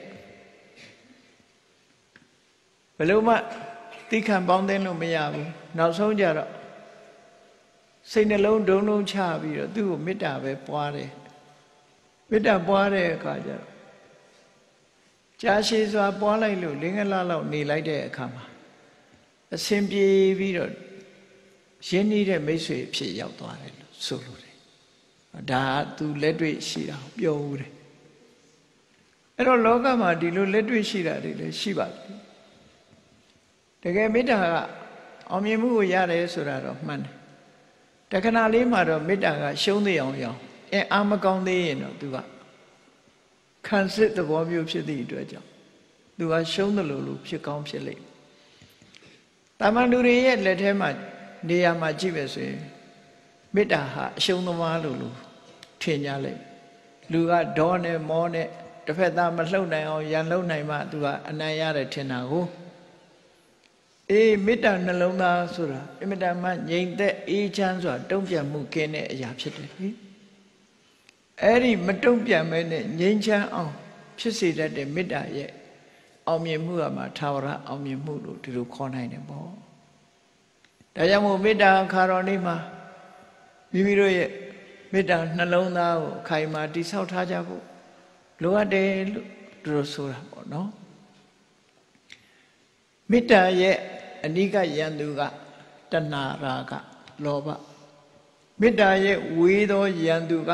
S1: ဘယ်လိုမှသိခံပေါင်းသိလို့မရဘူးနောက်ဆုံးကြတော့စိတ်နှလုံးဒုံလုံးချပြီးတော့သူ့ကိုမေတ္တာပဲပွားတယ်မေတ္တာပွားတဲ့အခါကျတော့ကြာရှည်စွာပွားလိုက်လို့၄-၅ လလောက်နေလိုက်တဲ့အခါမှာအစဉ်ပြေပြီးတော့ရင်းနှီးတဲ့မိတ်ဆွေဖြစ်ရောက်သွားတယ်လို့ဆိုလိုတယ်ဒါကသူလက်တွေ့ရှိတာပြောဦးတယ်အဲ့တော့လောကမှာဒီလိုလက်တွေ့ရှိတာတွေလည်းရှိပါတယ်တကယ်မေတ္တာကအောင်မြင်မှုကိုရတယ်ဆိုတာတော့မှန်တယ်တခဏလေးမှာတော့မေတ္တာကရှုံးသေးအောင်ရောအာမကောင်းသေးရင်တော့သူကခံစစ်သဘောမျိုးဖြစ်သည့်အတွက်ကြောင့်သူကရှုံးတယ်လို့ဖြစ်ကောင်းဖြစ်လိမ့်မယ်တာမန်လူတွေရဲ့လက်ထဲမှာနေရာမှာကြည့်ပဲဆိုရင်မေတ္တာဟာအရှုံးသမားလို့ထင်ကြလိမ့်လူကဒေါနဲ့မောနဲ့တစ်ဖက်သားမလှုပ်နိုင်အောင်ရန်လှုပ်နိုင်မှသူကအနိုင်ရတယ်ထင်တာကိုအေးမေတ္တာနှလုံးသားဆိုတာအမြဲတမ်းငြိမ်သက်အေးချမ်းစွာတုံ့ပြန်မှုကင်းတဲ့အရာဖြစ်တယ်လေအဲ့ဒီမတုံ့ပြန်မဲနဲ့ငြိမ်းချမ်းအောင်ဖြစ်စေတတ်တဲ့မေတ္တာရဲ့အောင်မြင်မှုကမှသာဝရအောင်မြင်မှုလို့ဒီလိုခေါ်နိုင်တယ်ပေါ့ဒါကြောင့်မို့မေတ္တာခါတော်နေ့မှာမိမိတို့ရဲ့မေတ္တာနှလုံးသားကိုအခိုင်အမာတည်ဆောက်ထားကြဖို့လိုအပ်တယ်လို့သူတို့ဆိုတာပေါ့နော်မေတ္တာရဲ့အနိကယံသူကတဏှာရာဂလောဘမေတ္တာရဲ့ဝေသောယံသူက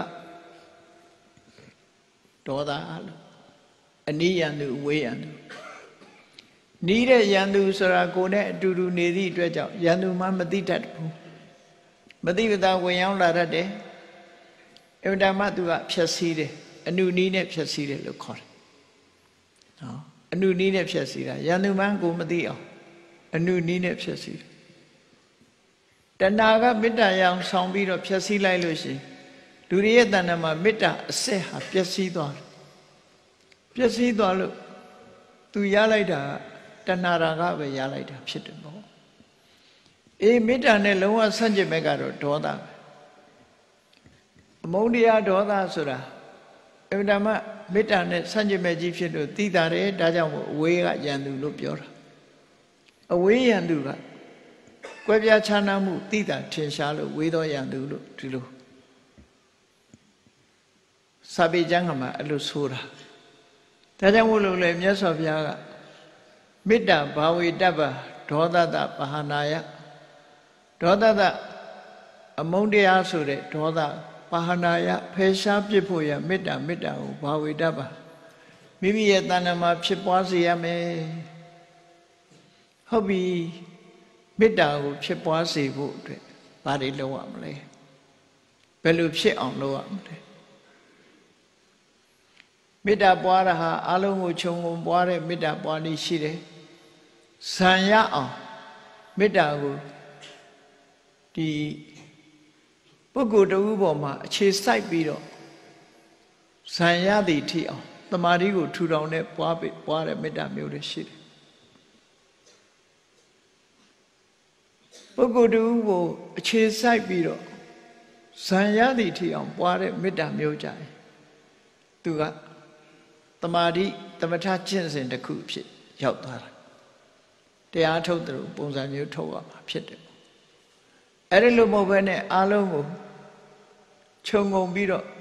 S1: ဒေါသလို့အနိယံသူဝေယံသူနီးတဲ့ယံသူဆိုတာကိုယ်နဲ့အတူတူနေသည့်အတွက်ကြောင့်ယံသူမှမသိတတ်ဘူးမသိဝတာဝင်ရောက်လာတတ်တယ်အဝတ္တမသူကဖြည့်ဆည်းတယ်အနုနီးနဲ့ဖြည့်ဆည်းတယ်လို့ခေါ်တယ်နော်အနုနီးနဲ့ဖြည့်ဆည်းတာယံသူမှကိုမသိအောင်အနုနီးနဲ့ဖြည့်ဆည်းတယ်တဏှာကမေတ္တာရအောင်ဆောင်ပြီးတော့ဖြည့်ဆည်းလိုက်လို့ရှိရင်လူတွေရဲ့တဏ္ဍာမှာမေတ္တာအစစ်ဟာပျက်စီးသွားတယ်ပျက်စီးသွားလို့သူရလိုက်တာတဏှာရာဂပဲရလိုက်တာဖြစ်တယ်ပေါ့အေးမေတ္တာနဲ့လုံးဝဆန့်ကျင်ဘက်ကတော့ဒေါသပဲအမုန်းတရားဒေါသဆိုတာအမှန်တမ်းမေတ္တာနဲ့ဆန့်ကျင်ဘက်ကြီးဖြစ်လို့သိတာတယ်ဒါကြောင့်မို့အဝေးကယံသူလို့ပြောတာအဝေးယံသူကကွဲပြားခြားနားမှုသိတာထင်ရှားလို့ဝေးသောယံသူလို့ဒီလိုစာပေကျမ်းကမှာအဲ့လိုဆိုတာဒါကြောင့်မို့လို့လေမြတ်စွာဘုရားကမေတ္တာဘာဝေတ္တပဒေါသတပဟာနာယဒေါသတအမုန်းတရားဆိုတဲ့ဒေါသပဟာနာယဖယ်ရှားပြစ်ဖို့ရမေတ္တာကိုဘာဝေတ္တပမိမိရဲ့တဏ္ဍာမှာဖြစ်ပွားစေရမယ်ဟုတ်ပြီမေတ္တာကိုဖြစ်ပွားစေဖို့အတွက်ဘာတွေလုပ်ရမလဲဘယ်လိုဖြစ်အောင်လုပ်ရမလဲမေတ္တာပွားတာဟာအလုံးကိုခြုံငုံပွားတဲ့မေတ္တာပွားနည်းရှိတယ်ဇံရအောင်မေတ္တာကိုဒီပုဂ္ဂိုလ်တဦးပေါ်မှာအခြေစိုက်ပြီးတော့ဇံရသည်ထိအောင်တမာတိကိုထူထောင်တဲ့ပွားတဲ့မေတ္တာမျိုးတွေရှိတယ်ပုဂ္ဂိုလ်တဦးကိုအခြေစိုက်ပြီးတော့ဇံရသည်ထိအောင်ပွားတဲ့မေတ္တာမျိုးကြတယ်သူကတမာတိသမထကျင့်စဉ်တစ်ခုဖြစ်ရောက်သွားတာတရားထုတ်တယ်ပုံစံမျိုးထုတ်ရမှာဖြစ်တယ်အဲ့ဒီလိုမဟုတ်ဘဲနဲ့အားလုံးကိုခြုံငုံပြီးတော့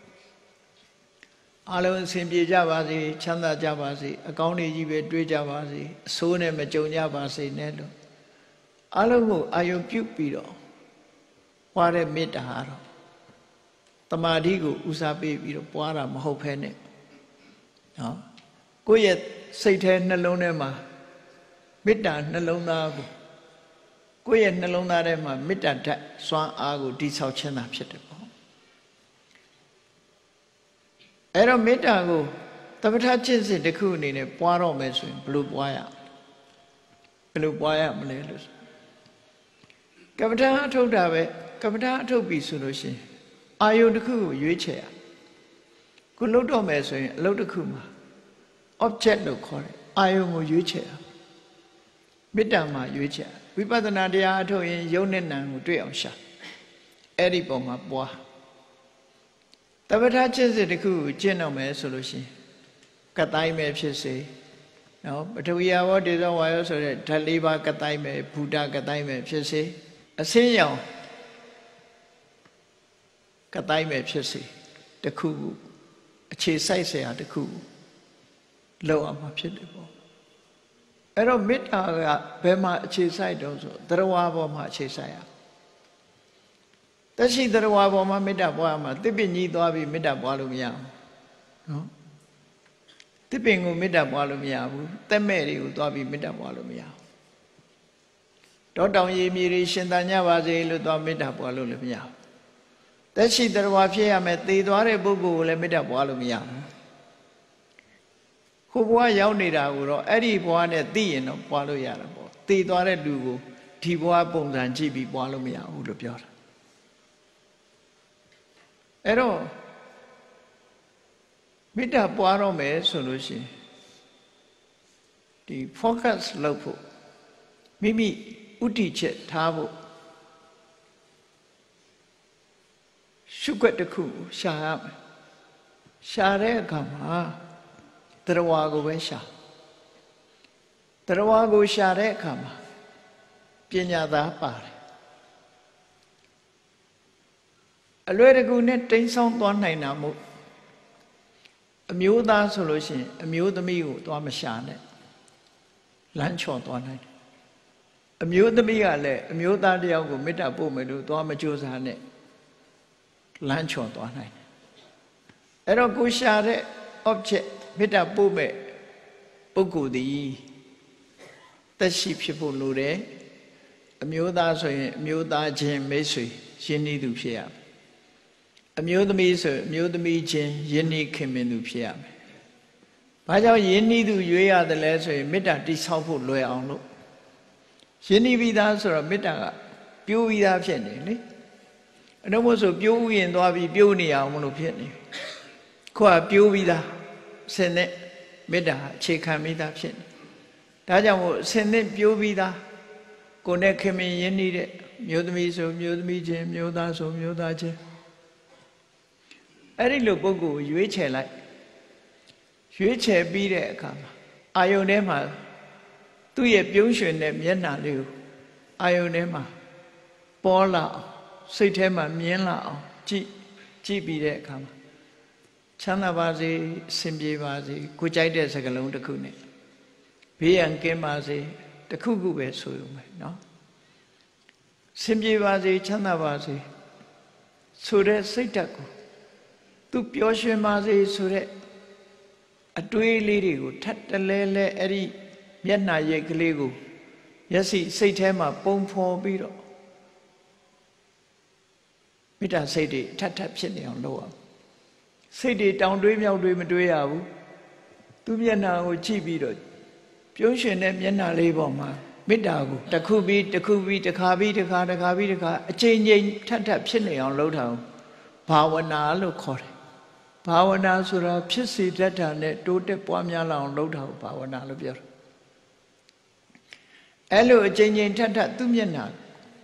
S1: အားလုံးအစဉ်ပြေကြပါစေချမ်းသာကြပါစေအကောင်းတွေကြီးပဲတွေးကြပါစေအဆိုးနဲ့မကြုံကြပါစေနဲ့လို့အားလုံးကိုအာယုပြုပြီးတော့ပွားတဲ့မေတ္တာကတော့တမာတိကိုဦးစားပေးပြီးတော့ပွားတာမဟုတ်ဘဲနဲ့နော်ကိုယ့်ရဲ့စိတ်ထဲနှလုံးထဲမှာမေတ္တာနှလုံးသားကိုယ့်ရဲ့နှလုံးသားထဲမှာမေတ္တာဓာတ်စွမ်းအားကိုတည်ဆောက်ခြင်းသာဖြစ်တယ်ပေါ့အဲ့တော့မေတ္တာကိုသမထကျင့်စဉ်တစ်ခုအနေနဲ့ပွားတော့မယ်ဆိုရင်ဘယ်လိုပွားရမလဲလို့ကမ္မထာအထုတ်တာပဲကမ္မထာအထုတ်ပြီဆိုလို့ရှိရင်အာယုတစ်ခုကိုရွေးချယ်ရကိုလှုပ်တော့မယ်ဆိုရင်အလုပ်တစ်ခုမှာ object လို့ခေါ်တယ်အာယုကိုရွေးချယ်ရမေတ္တာမှာရွေးချယ်ဝိပဿနာတရားအထုတ်ရင်ယုံနဲ့နံကိုတွေ့အောင်ရှာအဲ့ဒီပုံမှာပွားသမထကျင့်စဉ်တစ်ခုကိုကျင့်တော့မယ်ဆိုလို့ရှိရင်ကတိုင်းပဲဖြစ်စေနော်ပထဝီယဘောဒေဇောဝါယောဆိုတဲ့ဓာတ်၄ပါးကတိုင်းပဲဘုဒ္ဓကတိုင်းပဲဖြစ်စေအစင်းရောင်ကတိုင်းပဲဖြစ်စေတခုခုအခြေစိုက်เสียတခုလောက်အောင်မှာဖြစ်တယ်ပေါ့အဲ့တော့မေတ္တာကဘယ်မှာအခြေစိုက်တော့ဆိုတရားဘောမှာအခြေစိုက်ရတရှိတရားဘောမှာမေတ္တာပွားရမှာသစ်ပင်ကြီးသွားပြီးမေတ္တာပွားလို့မရဘူးနော်သစ်ပင်ကိုမေတ္တာပွားလို့မရဘူးတက်မဲ့တွေကိုသွားပြီးမေတ္တာပွားလို့မရဘူးတောတောင်ရေမြေတွေရှင်သန်ကြပါစေလို့သွားမေတ္တာပွားလို့လည်းမရဘူးတက်ရှိတရားဖြစ်ရမယ်သေသွားတဲ့ပုဂ္ဂိုလ်ကိုလည်းမေတ္တာပွားလို့မရဘူးခုဘဝရောက်နေတာကိုတော့အဲ့ဒီဘဝနဲ့သိရင်တော့ပွားလို့ရတာပေါ့သေသွားတဲ့လူကိုဒီဘဝပုံစံကြည့်ပြီးပွားလို့မရဘူးလို့ပြောတာအဲ့တော့မေတ္တာပွားတော့မယ်ဆိုလို့ရှိရင်ဒီ focus လုပ်ဖို့မိမိဥတည်ချက်ထားဖို့ရှုွက်တစ်ခုရှာရမယ်ရှာတဲ့အခါမှာတရားကိုပဲရှာတရားကိုရှာတဲ့အခါမှာပညာသားပါတယ်အလွယ်တကူနဲ့တိမ်းဆောင်းသွားနိုင်တာမို့အမျိုးသားဆိုလို့ရှိရင်အမျိုးသမီးကိုသွားမရှာနဲ့လမ်းချော်သွားနိုင်တယ်အမျိုးသမီးကလည်းအမျိုးသားတယောက်ကိုမေတ္တာပို့မယ်လို့သွားမကြိုးစားနဲ့လမ်းချော်သွားနိုင်တယ်အဲ့တော့ကိုရှာတဲ့ object မေတ္တာပို့မဲ့ပုဂ္ဂိုလ်သည်သက်ရှိဖြစ်ဖို့လိုတယ်အမျိုးသားဆိုရင်အမျိုးသားချင်းမိတ်ဆွေရင်းနှီးသူဖြစ်ရမယ်အမျိုးသမီးဆိုအမျိုးသမီးချင်းယဉ်နီးခင်မင်သူဖြစ်ရမယ်။ဘာကြောင့်ယဉ်နီးသူရွေးရတယ်လဲဆိုရင်မေတ္တာတိဆောက်ဖို့လွယ်အောင်လို့ယဉ်နီးပြီးသားဆိုတော့မေတ္တာကပြိုးပြီးသားဖြစ်နေလေ။အတော့မို့ဆိုပြိုးဥယျင်သွားပြီးပြိုးနေအောင်မလို့ဖြစ်နေ။ခွာပြိုးပြီးသားစင်နဲ့မေတ္တာအခြေခံပြီးသားဖြစ်နေ။ဒါကြောင့်မို့စင်နဲ့ပြိုးပြီးသားကိုယ်နဲ့ခင်မင်ယဉ်နီးတဲ့မျိုးသမီးဆိုမျိုးသမီးချင်းမျိုးသားဆိုမျိုးသားချင်းအဲ့ဒီလိုပုဂ္ဂိုလ်ကိုရွေးချယ်လိုက်ရွေးချယ်ပြီးတဲ့အခါမှာအာယုန်ထဲမှာသူ့ရဲ့ပြုံးရွှင်တဲ့မျက်နှာလေးကိုအာယုန်ထဲမှာပေါ်လာအောင်စိတ်ထဲမှာမြင်လာအောင်ကြည့်ပြီးတဲ့အခါမှာချမ်းသာပါစေအစဉ်ပြေပါစေကိုကြိုက်တဲ့စကားလုံးတစ်ခုနဲ့ဘေးရန်ကင်းပါစေတစ်ခုခုပဲဆိုရုံပဲเนาะအစဉ်ပြေပါစေချမ်းသာပါစေဆိုတဲ့စိတ်ဓာတ်ကိုသူပျော်ရွှင်ပါစေဆိုတဲ့အတွေးလေးတွေကိုထပ်တလဲလဲအဲ့ဒီမျက်နှာရိပ်ကလေးကိုမျက်စိစိတ်ထဲမှာပုံဖော်ပြီးတော့မေတ္တာစိတ်တွေထပ်ထပ်ဖြစ်နေအောင်လုပ်အောင်စိတ်တွေတောင်တွေးမြောက်တွေးမတွေးရဘူးသူမျက်နှာကိုကြည့်ပြီးတော့ပြုံးရှင်တဲ့မျက်နှာလေးပေါ်မှာမေတ္တာကိုတစ်ခုပြီးတစ်ခုပြီးတစ်ခါပြီးတစ်ခါတစ်ခါပြီးတစ်ခါအချိန်ချင်းထပ်ထပ်ဖြစ်နေအောင်လုပ်ထားဘာဝနာလို့ခေါ်တယ်ဘာဝနာဆိုတာဖြစ်စေတတ်တာနဲ့တိုးတက်ပွားများလာအောင်လုပ်တာကိုဘာဝနာလို့ပြောတယ်အဲ့လိုအချိန်ချင်းထပ်ထပ်သူ့မျက်နှာ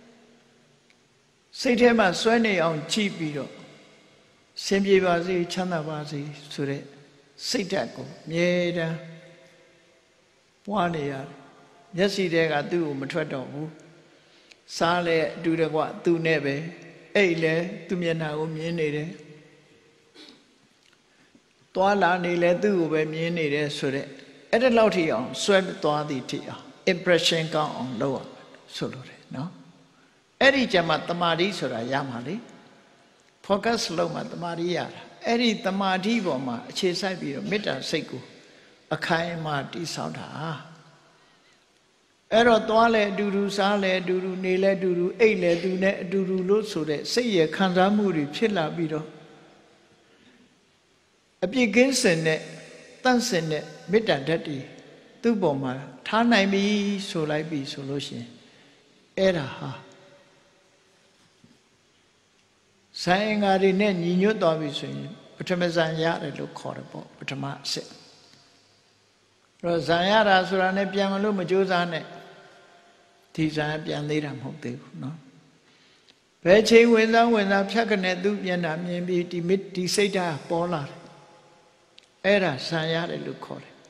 S1: စိတ်ထဲမှာစွဲနေအောင်ကြည့်ပြီးတော့စင်ပြေပါစေချမ်းသာပါစေဆိုတဲ့စိတ်ဓာတ်ကိုအမြဲတမ်းပွားနေရတယ်မျက်စိထဲကသူ့ကိုမထွက်တော့ဘူးစားလဲအတူတကွသူ့နဲ့ပဲအဲ့လဲသူ့မျက်နှာကိုမြင်နေတယ်သွားလာနေလဲသူ့ကိုပဲမြင်နေတယ်ဆိုတဲ့အဲ့ဒါလောက်ထိအောင်ဆွဲသွားသည်ထိအောင် impression ကောင်းအောင်လုပ်အောင်ဆိုလိုတယ်နော်အဲ့ဒီကြမှာတမာတိဆိုတာရမှာလေ focus လုပ်မှတမာတိရတာအဲ့ဒီတမာတိပေါ်မှာအခြေစိုက်ပြီးတော့မေတ္တာစိတ်ကိုအခိုင်အမာတည်ဆောက်တာအဲ့တော့သွားလဲအတူတူစားလဲအတူတူနေလဲအတူတူအိတ်လဲသူနဲ့အတူတူလို့ဆိုတဲ့စိတ်ရခံစားမှုတွေဖြစ်လာပြီးတော့အပြစ်ကင်းစင်တဲ့တန့်စင်တဲ့မေတ္တာဓာတ်တွေသူ့ပေါ်မှာထားနိုင်ပြီဆိုလိုက်ပြီဆိုလို့ရှိရင်အဲ့ဒါဟာဆိုင်ငါတွေနဲ့ညီညွတ်သွားပြီဆိုရင်ပထမဇန်ရတယ်လို့ခေါ်တယ်ပေါ့ပထမအစစ်အဲ့တော့ဇန်ရတာဆိုတာနဲ့ပြန်မလို့မကြိုးစားနဲ့ဒီဇန်ပြန်သေးတာမဟုတ်သေးဘူးเนาะဘယ်ချိန်ဝင်စားဖြတ်ကနေသူပြန်တာမြင်ပြီးဒီစိတ်ဓာတ်ပေါ်လာတယ်အဲ့ဒါဇန်ရတယ်လို့ခေါ်တယ်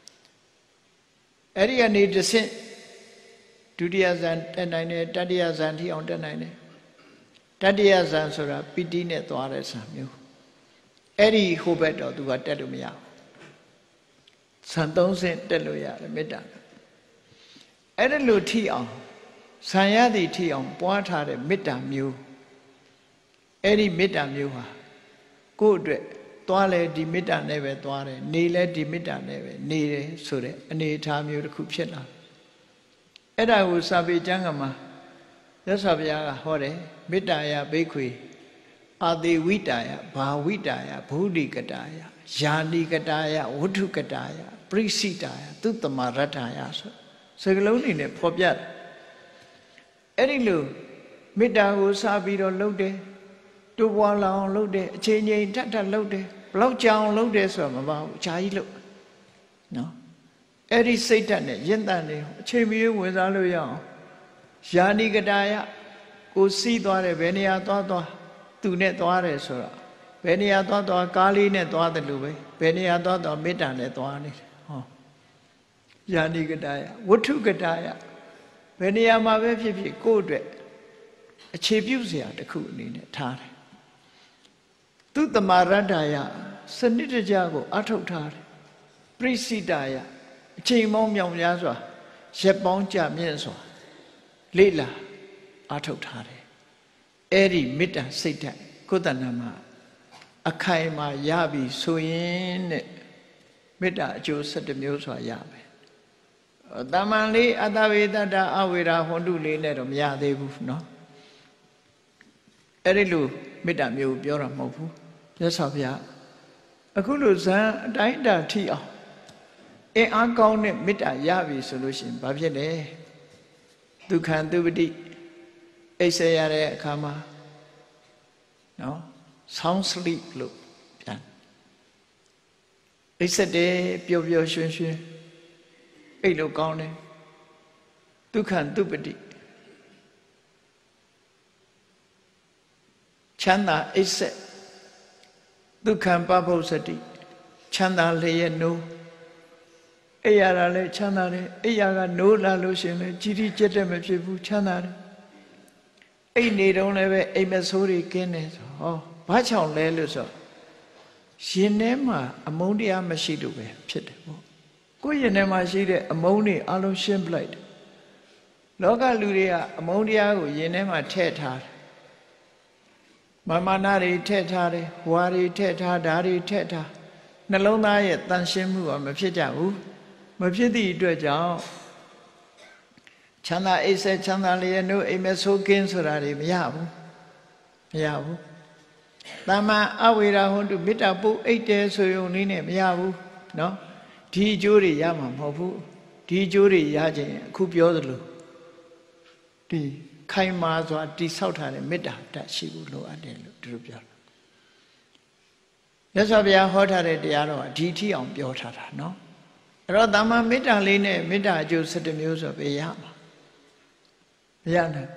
S1: အဲ့ဒီကနေတစ်ဆင့်ဒုတိယဇန်တက်နိုင်တယ်တတိယဇန်ထိအောင်တက်နိုင်တယ်တတိယဇန်ဆိုတာပီတိနဲ့သွားတဲ့ဇန်မျိုးအဲ့ဒီဟိုဘက်တော့သူကတက်လို့မရဘူးဇန်၃ဆင့်တက်လို့ရတယ်မေတ္တာအဲ့ဒါလို့ထိအောင်ဇန်ရသည်ထိအောင်ပွားထားတဲ့မေတ္တာမျိုးအဲ့ဒီမေတ္တာမျိုးဟာကိုယ့်အတွက်သွားလဲဒီမေတ္တာနဲ့ပဲသွားတယ်နေလဲဒီမေတ္တာနဲ့ပဲနေတယ်ဆိုတဲ့အနေအထားမျိုးတစ်ခုဖြစ်လာအဲ့ဒါကိုစာပေကျမ်းကမှာရသော်ဘုရားကဟောတယ်မေတ္တာယဘိက္ခွေအာတိဝိတာယဘာဝိတာယဘုဒ္ဓိကတာယယာနိကတာယဝဋ္ထုကတာယပရိစိတာယသုတမရတ္ထာယဆိုစကလုံးနေနဲ့ဖော်ပြတယ်အဲ့ဒီလိုမေတ္တာကိုစပြီးတော့လုပ်တယ်တိုးပွားလာအောင်လုပ်တယ်အချိန်ချင်းထပ်ထပ်လုပ်တယ်ဘလောက်ကြာအောင်လုပ်တယ်ဆိုတာမပါဘူးအကြာကြီးလုပ်နော်အဲ့ဒီစိတ်ဓာတ်နဲ့ရင့်တန်နေအချိန်မီဝင်စားလို့ရအောင်ယာနိကတာယကိုစီးသွားတယ်ဘယ်နေရာသွားသူနဲ့သွားတယ်ဆိုတော့ဘယ်နေရာသွားကားလေးနဲ့သွားတယ်လို့ပဲဘယ်နေရာသွားမေတ္တာနဲ့သွားနေတယ်ဟောယာနိကတာယဝဋ္ထုကတာယဘယ်နေရာမှာပဲဖြစ်ဖြစ်ကိုယ့်အတွက်အခြေပြုစရာတစ်ခုအနေနဲ့ထားတယ်သူတမရတ္ထာယစနစ်တကျကိုအထောက်ထားတယ်ပရိစိတာယအချိန်ပေါင်းမြောင်များစွာရက်ပေါင်းကြမြင့်စွာလေ့လာအထောက်ထားတယ်အဲ့ဒီမေတ္တာစိတ်ဓာတ်ကိုယ်တဏ္ဍာမှာအခိုင်အမာရပြီဆိုရင်တဲ့မေတ္တာအကျိုး7မျိုးစွာရမယ်တမန်လေးအတဝေတ္တအဝေရာဟွန်တုလေးနဲ့တော့မရသေးဘူးเนาะအဲ့ဒီလိုမေတ္တာမျိုးပြောတာမဟုတ်ဘူးမြတ်စွာဘုရားအခုလိုဇန်အတိုင်းအတာထိအောင်အင်အားကောင်းတဲ့မေတ္တာရပြီဆိုလို့ရှိရင်ဘာဖြစ်လဲဒုက္ခသုပတိအိပ်ဆက်ရတဲ့အခါမှာနော် sound sleep လို့ပြန်အိပ်ဆက်တယ်ပျော်ပျော်ရွှင်ရွှင်အိပ်လို့ကောင်းတယ်ဒုက္ခသုပတိချမ်းသာအိပ်ဆက်ဒုက္ခပဗုစတိချမ်းသာလျက်နိုးအိပ်ရတာလည်းချမ်းသာတယ်အိပ်ရကနိုးလာလို့ရှင်လည်းကြီးကြီးကျက်တဲ့မဖြစ်ဘူးချမ်းသာတယ်အိပ်နေတုန်းလည်းပဲအိမ်မဆိုးတွေကင်းတယ်ဆိုဟောဘာကြောင့်လဲလို့ဆိုရင်ထဲမှာအမုန်းတရားမရှိလို့ပဲဖြစ်တယ်ပေါ့ကိုယ်ရင်ထဲမှာရှိတဲ့အမုန်းတွေအလုံးရှင်းပလိုက်တယ်လောကလူတွေကအမုန်းတရားကိုရင်ထဲမှာထည့်ထားတယ်မာနတွေထည့်ထားတယ်ဝါတွေထည့်ထားဓာတွေထည့်ထားနှလုံးသားရဲ့တန်ရှင်းမှုကမဖြစ်ကြဘူးမဖြစ်သည့်အတွက်ကြောင့်ချမ်းသာအိပ်ဆက်ချမ်းသာလျက်နိုးအိမ်မဆိုးကင်းဆိုတာတွေမရဘူး Dhamma awira hontu mita pu ate so yoni ne miyabu no di juri yama mobu di juri yaje kupyodlu di kaima zwa di sautare mita ta shibu lo ade lo drupya Yasabya hotare diaro di ti on pyo thara no Ro Dhamma mita le ne mita jo 7 မျိုးဆိုပေးရမှာမရနိုင်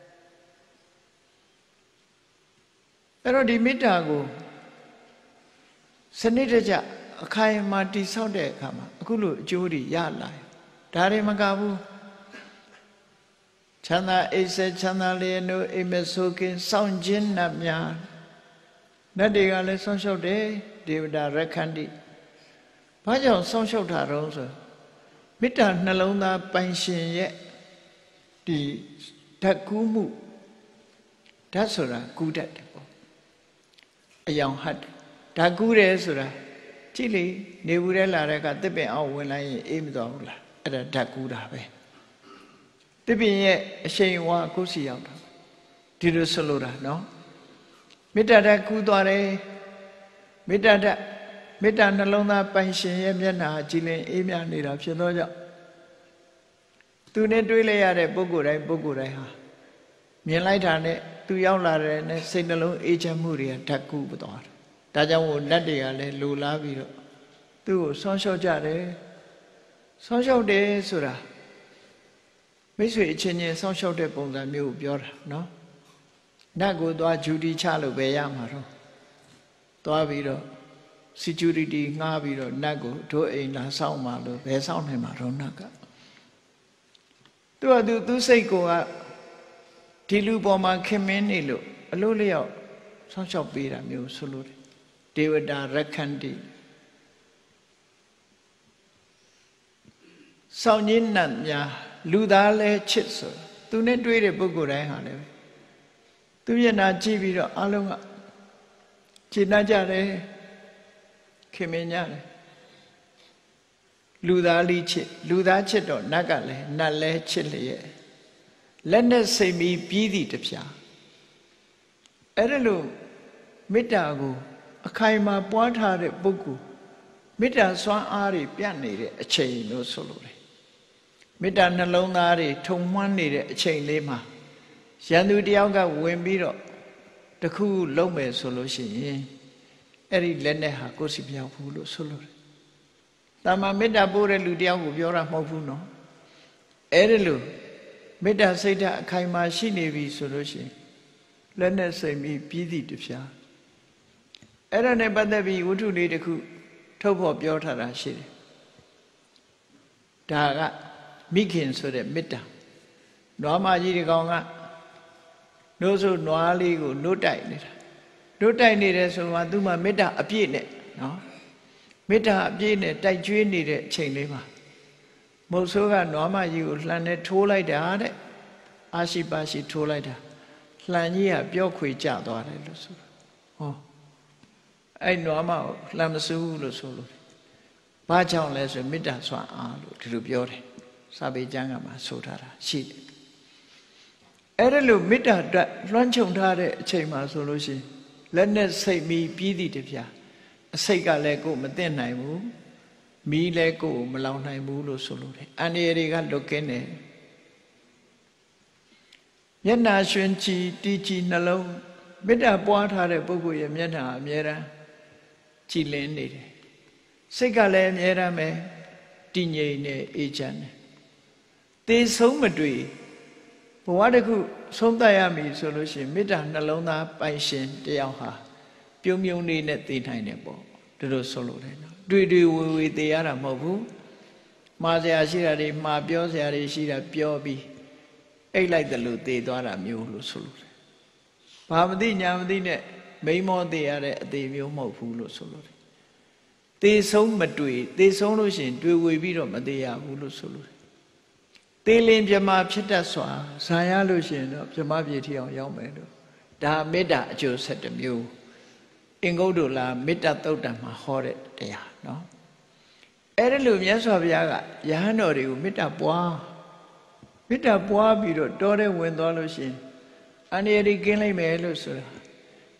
S1: အဲ့တော့ဒီမေတ္တာကိုစနစ်တကျအခိုင်အမာတည်ဆောက်တဲ့အခါမှာအခုလိုအကျိုးတွေရလာဒါတွေမကဘူးချမ်းသာအိပ်စက်ချမ်းသာလျက်တို့အိမ်မဆိုးခင်စောင့်ခြင်းနတ်များနတ်တွေကလည်းစောင့်ရှောက်တယ်ဒေဝတာရက္ခန္တိဘာကြောင့်စောင့်ရှောက်တာတော့ဆိုမေတ္တာနှလုံးသားပိုင်ရှင်ရဲ့ဒီဓာတ်ကူးမှုဓာတ်ဆိုတာကူးတတ်တယ်ပေါ့အယောင်ဟတ်ဓာတ်ကူးတယ်ဆိုတာကြည့်လေနေဘူးတဲ့လာတဲ့ကတစ်ပင်အောင်ဝင်လိုက်ရင်အေးမသွားဘူးလားအဲ့ဒါဓာတ်ကူးတာပဲတစ်ပင်ရဲ့အရှိန်ဝါကိုယ်စီရောက်တာဒီလိုဆိုလိုတာနော်မေတ္တာဓာတ်ကူးသွားတယ်မေတ္တာဓာတ်မေတ္တာနှလုံးသားပိုင်ရှင်ရဲ့မျက်နှာကြည်လင်အေးမြနေတာဖြစ်သောကြောင့်သူနဲ့တွေ့လိုက်ရတဲ့ပုဂ္ဂိုလ်တိုင်းဟာမြင်လိုက်တာနဲ့သူရောက်လာတဲ့နဲ့စိတ်နှလုံးအေးချမ်းမှုတွေကဓာတ်ကူးသွားတယ်။ဒါကြောင့်နတ်တွေကလည်းလိုလားပြီးတော့သူ့ကိုဆောင်းလျှောက်ကြတယ်။ဆောင်းလျှောက်တယ်ဆိုတာမိတ်ဆွေအချင်းချင်းဆောင်းလျှောက်တဲ့ပုံစံမျိုးကိုပြောတာနော်။နတ်ကိုသွားဂျူတီချလို့ပဲရမှာတော့သွားပြီးတော့ security ငှားပြီးတော့နတ်ကိုတို့အိမ်လာစောင့်မှာလို့ဘယ်စောင့်နိုင်မှာတော့နတ်ကသူစိတ်ကိုကဒီလူပေါ်မှာခင်မင်းနေလို့အလို့လျောက်ဆောင်းလျှောက်ပေးတာမျိုးဆိုလို့ဒေဝတာရက္ခန္တိစောင့်ခြင်းနတ်များလူသားလဲချစ်ဆိုသူနဲ့တွေ့တဲ့ပုဂ္ဂိုလ်တိုင်းဟာလည်းသူမျက်နှာကြည့်ပြီးတော့အလုံးကခြေနှက်ကြတယ်ခင်မင်းကြတယ်လူသားလေးချစ်လူသားချစ်တော့နတ်ကလည်းနတ်လဲချစ်လျက်လက်နဲ့စိတ်မီပြီးသည့်တပြားအဲ့ဒါလို့မေတ္တာကိုအခိုင်အမာပွားထားတဲ့ပုဂ္ဂိုလ်မေတ္တာစွမ်းအားတွေပြတ်နေတဲ့အချိန်လို့ဆိုလိုတယ်မေတ္တာနှလုံးသားတွေထုံမှန်းနေတဲ့အချိန်လေးမှာရန်သူတယောက်ကဝင်ပြီးတော့တခုလုံးမယ်ဆိုလို့ရှိရင်အဲ့ဒီလက်နဲ့ဟာကိုယ်စီပြောက်ဘူးလို့ဆိုလိုတယ်တာမမေတ္တာပို့တဲ့လူတယောက်ကိုပြောတာမဟုတ်ဘူးနော်အဲ့ဒါလို့မေတ္တာစိတ်ဓာတ်အခိုင်အမာရှိနေပြီဆိုလို့ရှိရင်လက်နဲ့စိတ်ပြီးပြီးသည့်တပြားအဲ့ဒါနဲ့ပတ်သက်ပြီးဝတ္ထုလေးတစ်ခုထုတ်ဖို့ပြောထားတာရှိတယ်ဒါကမိခင်ဆိုတဲ့မေတ္တာနွားမကြီးဒီကောင်ကနှိုးဆိုနွားလေးကိုနှုတ်တိုက်နေတာနှုတ်တိုက်နေတယ်ဆိုမှသူမှမေတ္တာအပြည့်နဲ့နော်မေတ္တာအပြည့်နဲ့တိုက်ကျွေးနေတဲ့အချိန်လေးမှာမုတ်ဆိုးကနွားမကြီးကိုလှန်နဲ့ထိုးလိုက်တာတဲ့အာရှိပါရှိထိုးလိုက်တာလှန်ကြီးကပြောခွေကျသွားတယ်လို့ဆိုတာဟောအဲ့နွားမကိုလှန်မစူးဘူးလို့ဆိုလို့ဘာကြောင့်လဲဆိုမေတ္တာစွမ်းအားလို့ဒီလိုပြောတယ်စာပေကျမ်းကမှာဆိုထားတာရှိတယ်အဲ့ဒါလို့မေတ္တာအတွက်လွှမ်းခြုံထားတဲ့အချိန်မှာဆိုလို့ရှိရင်လက်နဲ့စိတ်မီပြီးသည့်တပြားအစိတ်ကလည်းကိုယ်မသိနိုင်ဘူးမီးလည်းကိုယ်မလောင်နိုင်ဘူးလို့ဆိုလို့တယ်အန္တရာယ်တွေကလွတ်ကင်းတယ်မျက်နှာရွှင်ကြည်တီးကြည်နှလုံးမေတ္တာပွားထားတဲ့ပုဂ္ဂိုလ်ရဲ့မျက်နှာအမြဲတမ်းကြည်လင်းနေတယ်စိတ်ကလည်းအမြဲတမ်းပဲတည်ငြိမ်နေအေးချမ်းတယ်သေဆုံးမတွေ့ဘဝတစ်ခုဆုံးသတ်ရမည်ဆိုလို့ရှိရင်မေတ္တာနှလုံးသားပိုင်ရှင်တယောက်ဟာပြုံးပြုံးလေးနဲ့သိနိုင်တယ်ပေါ့ဒီလိုဆိုလို့တယ်နော်တွေ့ဝေသိရတာမဟုတ်ဘူးမှားစရာရှိတာတွေမှားပြောစရာတွေရှိတာပြောပြီးအိတ်လိုက်တယ်လို့သိသွားတာမျိုးလို့ဆိုလို့တယ်ဘာမသိညာမသိနဲ့မိမောသိရတဲ့အသေးမျိုးမဟုတ်ဘူးလို့ဆိုလို့တယ်သေဆုံးမတွေ့သေဆုံးလို့ရှိရင်တွေ့ဝေပြီးတော့မသိရဘူးလို့ဆိုလို့တယ်သေလင်ပြမဖြစ်တတ်စွာဇာရလို့ရှိရင်တော့ပြမပြေထီအောင်ရောက်မယ်လို့ဒါမေတ္တာအကျိုး7မျိုးအင်္ဂုတ္တလာမေတ္တာသုတ်တံမှာဟောတဲ့တရားနော်အဲ့ဒါလို့မြတ်စွာဘုရားကယဟန်တော်တွေကိုမေတ္တာပွားပြီးတော့တောထဲဝင်သွားလို့ရှိရင်အန္တရာယ်ကင်းလိုက်မယ်လို့ဆိုတာဘု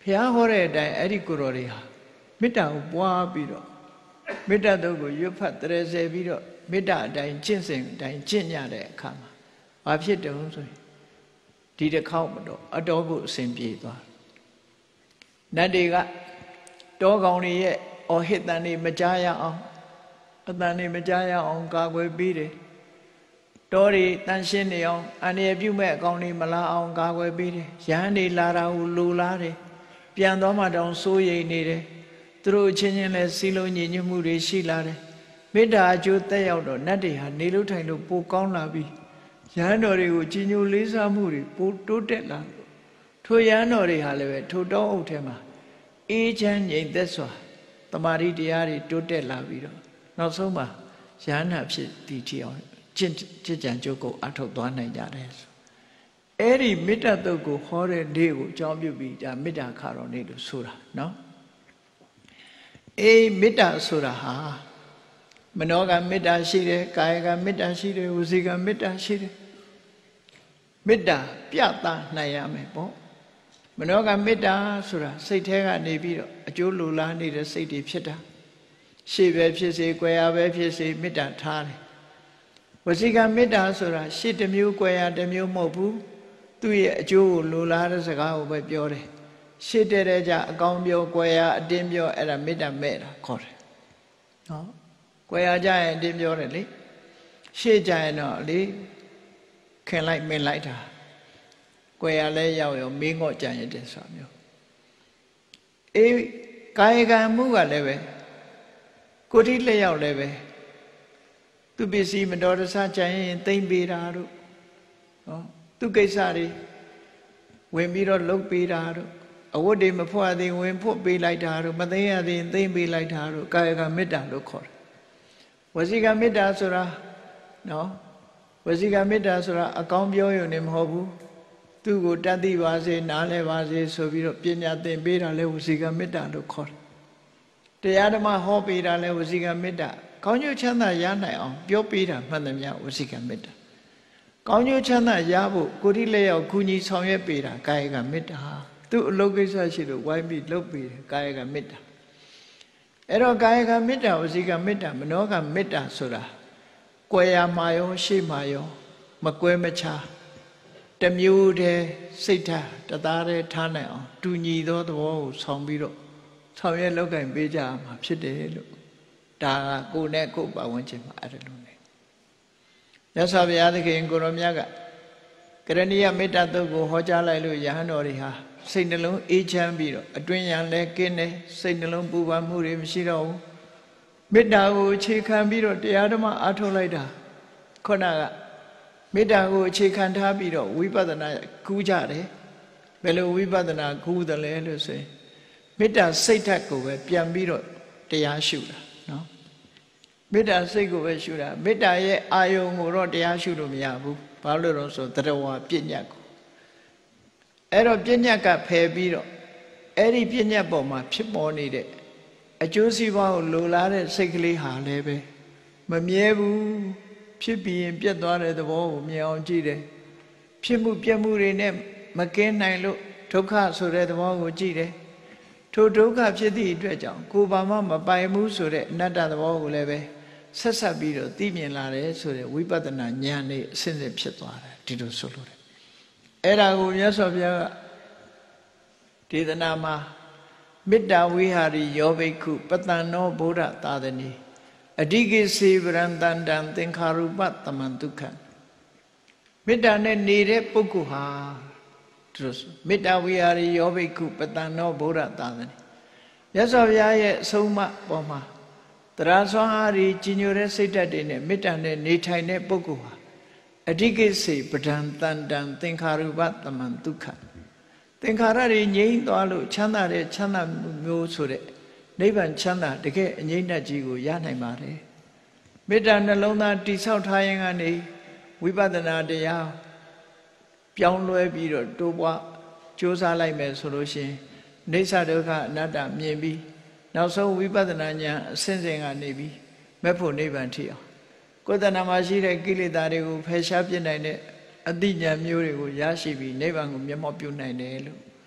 S1: ရားဟောတဲ့အတိုင်းအဲ့ဒီကိုယ်တော်တွေဟာမေတ္တာကိုပွားပြီးတော့မေတ္တာတုတ်ကိုရွတ်ဖတ်တရေဆယ်ပြီးတော့မေတ္တာအတိုင်းကျင့်စဉ်အတိုင်းကျင့်ကြတဲ့အခါမှာဘာဖြစ်တုံးဆိုရင်ဒီတစ်ခေါက်မတော့အတော်ကိုအစဉ်ပြေသွားနတ်တွေကတောကောင်တွေရဲ့အော်ဟစ်တန်တွေမကြားရအောင်အတန်တွေမကြားရအောင်ကာကွယ်ပေးတယ်တောတွေတန်ရှင်းနေအောင်အန္တရာယ်ပြုမဲ့အကောင်တွေမလာအောင်ကာကွယ်ပေးတယ်ရဟန်းတွေလာတာကိုလိုလားတယ်ပြန်သွားမှတောင်စိုးရိမ်နေတယ်သူတို့ချင်းချင်းလဲစီလုံးညီညွတ်မှုတွေရှိလာတယ်မေတ္တာအကျိုးသက်ရောက်တော့နတ်တွေဟာနေလို့ထိုင်လို့ပိုကောင်းလာပြီးရဟန်းတော်တွေကိုကြီးညိုလေးစားမှုတွေပိုတိုးတက်လာထိုရဟန်းတော်တွေဟာလည်းပဲထိုတောအုပ်ထဲမှာအေးချမ်းငြိမ်သက်စွာတမာရီတရားတွေတိုးတက်လာပြီးတော့နောက်ဆုံးမှာရဟန္တာဖြစ်တည်ထီအောင်ကျင့်ကြံကြိုးကိုအထောက်သွားနိုင်ကြတယ်ဆိုအဲ့ဒီမေတ္တာတုတ်ကိုဟောတဲ့နေ့ကိုအကြောင်းပြုပြီးဒါမေတ္တာခါတော်နေ့လို့ဆိုတာနော်အေးမေတ္တာဆိုတာဟာမနောကမေတ္တာရှိတယ်ကာယကမေတ္တာရှိတယ်ဝစီကမေတ္တာရှိတယ်မေတ္တာပြသနိုင်ရမယ်ပေါ့မနောကမေတ္တာဆိုတာစိတ်ထဲကနေပြီးတော့အကျိုးလိုလားနေတဲ့စိတ်တွေဖြစ်တာရှေ့ပဲဖြစ်စေ၊ကွယ်ရပဲဖြစ်စေမေတ္တာထားတယ်ဝစီကမေတ္တာဆိုတာရှေ့တစ်မျိုးကွယ်ရတစ်မျိုးမဟုတ်ဘူးသူ့ရဲ့အကျိုးကိုလိုလားတဲ့စကားကိုပဲပြောတယ်ရှေ့တဲ့ကြအကောင်းပြောကွယ်ရအတင်းပြောအဲ့ဒါမေတ္တာမဲ့တာခေါ်တယ်နော်ကွယ်ရကြရင်အတင်းပြောတယ်လေရှေ့ကြရင်တော့လေခင်လိုက်မင်းလိုက်တာကွယ်ရလဲရောက်ရောမင်းငေါ့ကြရင်တဲ့ဆိုတာမျိုးအေးကာယကံမှုကလည်းပဲကိုယ်ထိလက်ရောက်လည်းပဲသူပစ္စည်းမတော်တဆကြရင်သိမ့်ပေးတာတို့နော်သူကိစ္စတွေဝင်ပြီးတော့လုပ်ပေးတာတို့အဝတ်တွေမဖွက်သေးဝင်ဖွက်ပေးလိုက်တာတို့မသိရသေးသိမ့်ပေးလိုက်တာတို့ကာယကမေတ္တာလို့ခေါ်တယ်ဝစီကမေတ္တာဆိုတာနော်ဝစီကမေတ္တာဆိုတာအကောင်းပြောရုံနဲ့မဟုတ်ဘူးသူ့ကိုတတ်သိပါစေနားလဲပါစေဆိုပြီးတော့ပညာသင်ပေးတာလဲဝစီကမေတ္တာလို့ခေါ်တယ်တရားဓမ္မဟောပေးတာလဲဝစီကမေတ္တာကောင်းကျိုးချမ်းသာရနိုင်အောင်ပြောပေးတာမှန်သမျှဝစီကမေတ္တာကောင်းကျိုးချမ်းသာရဖို့ကိုယ်ထိလက်ရောက်ကူညီဆောင်ရွက်ပေးတာကာယကမေတ္တာသူ့အလုပ်ကိစ္စရှိလို့ဝိုင်းပြီးလုပ်ပေးတယ်ကာယကမေတ္တာအဲ့တော့ကာယကမေတ္တာဝစီကမေတ္တာမနောကမေတ္တာဆိုတာကွယ်ရမှာရောရှေ့မှာရောမကွဲမခြားတမျိုးတည်းစိတ်ထားတသားတည်းထားနိုင်အောင်တူညီသောသဘောကိုဆောင်ပြီးတော့ဆောင်ရွက်လုပ်ကင်ပေးကြမှာဖြစ်တယ်လို့ဒါကကိုယ်နဲ့ကိုယ်ပတ်ဝန်းကျင်မှာအဲ့ဒါလိုနေမြတ်စွာဘုရားသခင်ကိုရောမြတ်ကကရဏီယမေတ္တာသုတ်ကိုဟောကြားလိုက်လို့ယဟန်တော်တွေဟာစိတ်နှလုံးအေးချမ်းပြီးတော့အတွင်းရန်လည်းကင်းတယ်စိတ်နှလုံးပူပန်မှုတွေမရှိတော့ဘူးမေတ္တာကိုအခြေခံပြီးတော့တရားဓမ္မအားထုတ်လိုက်တာခုနကမေတ္တာကိုအခြေခံထားပြီးတော့ဝိပဿနာကူးကြတယ်ဘယ်လိုဝိပဿနာကူးတယ်လဲလို့ဆိုရင်မေတ္တာစိတ်ဓာတ်ကိုပဲပြန်ပြီးတော့တရားရှုတာနော်မေတ္တာစိတ်ကိုပဲရှုတာမေတ္တာရဲ့အာယုံကိုတော့တရားရှုလို့မရဘူးဘာလို့လဲဆိုတရဝပညာကိုအဲ့တော့ပညာကဖယ်ပြီးတော့အဲ့ဒီပညာပေါ်မှာဖြစ်ပေါ်နေတဲ့အကျိုးစီးပွားကိုလိုလားတဲ့စိတ်ကလေးဟာလည်းပဲမမြဲဘူးဖြစ်ပြီးရင်ပြတ်သွားတဲ့သဘောကိုမြင်အောင်ကြည့်တယ်ဖြစ်မှုပြတ်မှုတွေနဲ့မကင်းနိုင်လို့ဒုက္ခဆိုတဲ့သဘောကိုကြည့်တယ်ထိုဒုက္ခဖြစ်သည့်အတွက်ကြောင့်ကိုယ်ဘာမှမပိုင်ဘူးဆိုတဲ့အနတ္တသဘောကိုလည်းပဲဆက်ဆက်ပြီးတော့သိမြင်လာတယ်ဆိုတဲ့ဝိပဿနာဉာဏ်နဲ့အစဉ်စဉ်ဖြစ်သွားတယ်ဒီလိုဆိုလို့တယ်အဲ့ဒါကိုမြတ်စွာဘုရားကဒေသနာမှာမေတ္တာဝိဟာရီယောဘိက္ခုပတ္တန်နောဗုဒ္ဓသာသနီအဓိကိစေဗရံတန္တံသင်္ခါရုပတမန်ဒုက္ခမေတ္တာနဲ့နေတဲ့ပုဂ္ဂိုလ်ဟာသူတို့မေတ္တာဝိဟာရီယောဘိက္ခုပတ္တန်နောဗုဒ္ဓသာသနီမြတ်စွာဘုရားရဲ့အဆုံးအမပေါ်မှာတရားစွမ်းအားကြီးကြီးညိုတဲ့စိတ်ဓာတ်တွေနဲ့မေတ္တာနဲ့နေထိုင်တဲ့ပုဂ္ဂိုလ်ဟာအဓိကိစေပဒံတန္တံသင်္ခါရုပတမန်ဒုက္ခသင်္ခါရတွေငြိမ်းသွားလို့ချမ်းသာတဲ့ချမ်းသာမျိုးဆိုတဲ့နိဗ္ဗာန်ချမ်းသာတကယ်အငြိမ့်တကြီးကိုရနိုင်ပါတယ်မေတ္တာနှလုံးသားတိဆောက်ထားရင်ကနေဝိပဿနာတရားပြောင်းလဲပြီးတော့တိုးပွားကြိုးစားလိုက်မယ်ဆိုလို့ရှိရင်နေသဒုက္ခအနတ္တမြင်ပြီးနောက်ဆုံးဝိပဿနာဉာဏ်အစဉ်စဉ်ကနေပြီးမဲ့ဖို့နိဗ္ဗာန်ထိအောင်ကိုယ်တဏ္ဍာမှာရှိတဲ့ကိလေသာတွေကိုဖယ်ရှားပြစ်နိုင်တဲ့အသိဉာဏ်မျိုးတွေကိုရရှိပြီးနိဗ္ဗာန်ကိုမျက်မှောက်ပြုနိုင်တယ်လို့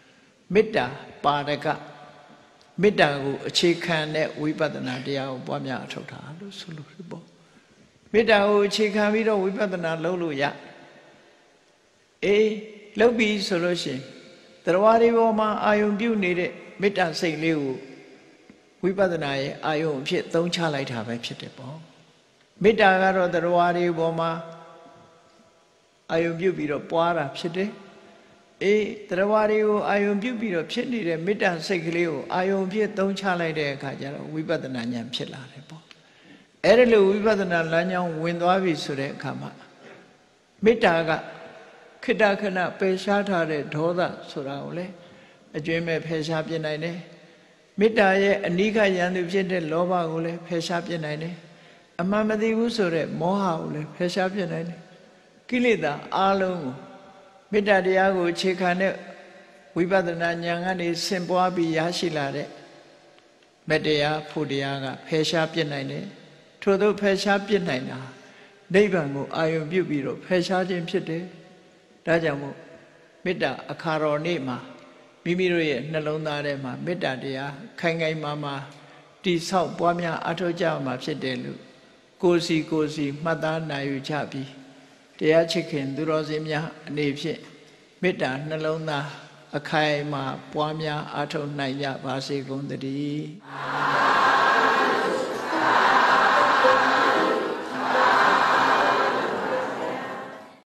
S1: မေတ္တာပါရကမေတ္တာကိုအခြေခံတဲ့ဝိပဿနာတရားကိုပွားများအထောက်ထားလို့ဆိုလို့ပေါ့မေတ္တာကိုအခြေခံပြီးတော့ဝိပဿနာလုပ်လို့ရအေးလုပ်ပြီးဆိုလို့ရှိရင်တရားတွေပေါ်မှာအာယုံပြုတ်နေတဲ့မေတ္တာစိတ်လေးကိုဝိပဿနာရဲ့အာယုံအဖြစ်သုံးချလိုက်တာပဲဖြစ်တယ်ပေါ့မေတ္တာကတော့တရားတွေပေါ်မှာအာယုံပြုတ်ပြီးတော့ပွားတာဖြစ်တယ်အေးတရားတွေကိုအာယုံပြုတ်ပြီးတော့ဖြစ်နေတဲ့မေတ္တာစိတ်ကလေးကိုအာယုံဖြစ်သုံးချလိုက်တဲ့အခါကျတော့ဝိပဿနာဉာဏ်ဖြစ်လာတယ်ပေါ့အဲ့ဒါလိုဝိပဿနာလမ်းကြောင်းဝင်သွားပြီဆိုတဲ့အခါမှာမေတ္တာကခိတ္တခဏပယ်ရှားထားတဲ့ဒေါသဆိုတာကိုလေအကျွင်းမဲ့ဖယ်ရှားပြနိုင်တယ်မေတ္တာရဲ့အနိကယံသူဖြစ်တဲ့လောဘကိုလည်းဖယ်ရှားပြနိုင်တယ်အမှန်မသိဘူးဆိုတဲ့မောဟကိုလည်းဖယ်ရှားပြနိုင်တယ်ကိလေသာအလုံးကိုမေတ္တာတရားကိုအခြေခံတဲ့ဝိပဿနာဉာဏ်ကနေဆင့်ပွားပြီးရရှိလာတဲ့မေတ္တရားဖို့တရားကဖယ်ရှားပြနိုင်တယ်ထို့သောဖယ်ရှားပြနိုင်တာနိဗ္ဗာန်ကိုအာရုံပြုပြီးတော့ဖယ်ရှားခြင်းဖြစ်တယ်ဒါကြောင့်မို့မေတ္တာအခါတော်နေ့မှာမိမိတို့ရဲ့နှလုံးသားထဲမှာမေတ္တာတရားခိုင်ခိုင်မာမာတိဆောက်ပွားများအထောက်ကြမှာဖြစ်တယ်လို့ကိုယ်စီမှတ်သားနိုင်ယူကြပြီးတရားချစ်ခင်သူတော်စင်များအနေဖြင့်မေတ္တာနှလုံးသားအခိုင်မာပွားများအထောက်နိုင်ကြပါစေကုန်သတည်း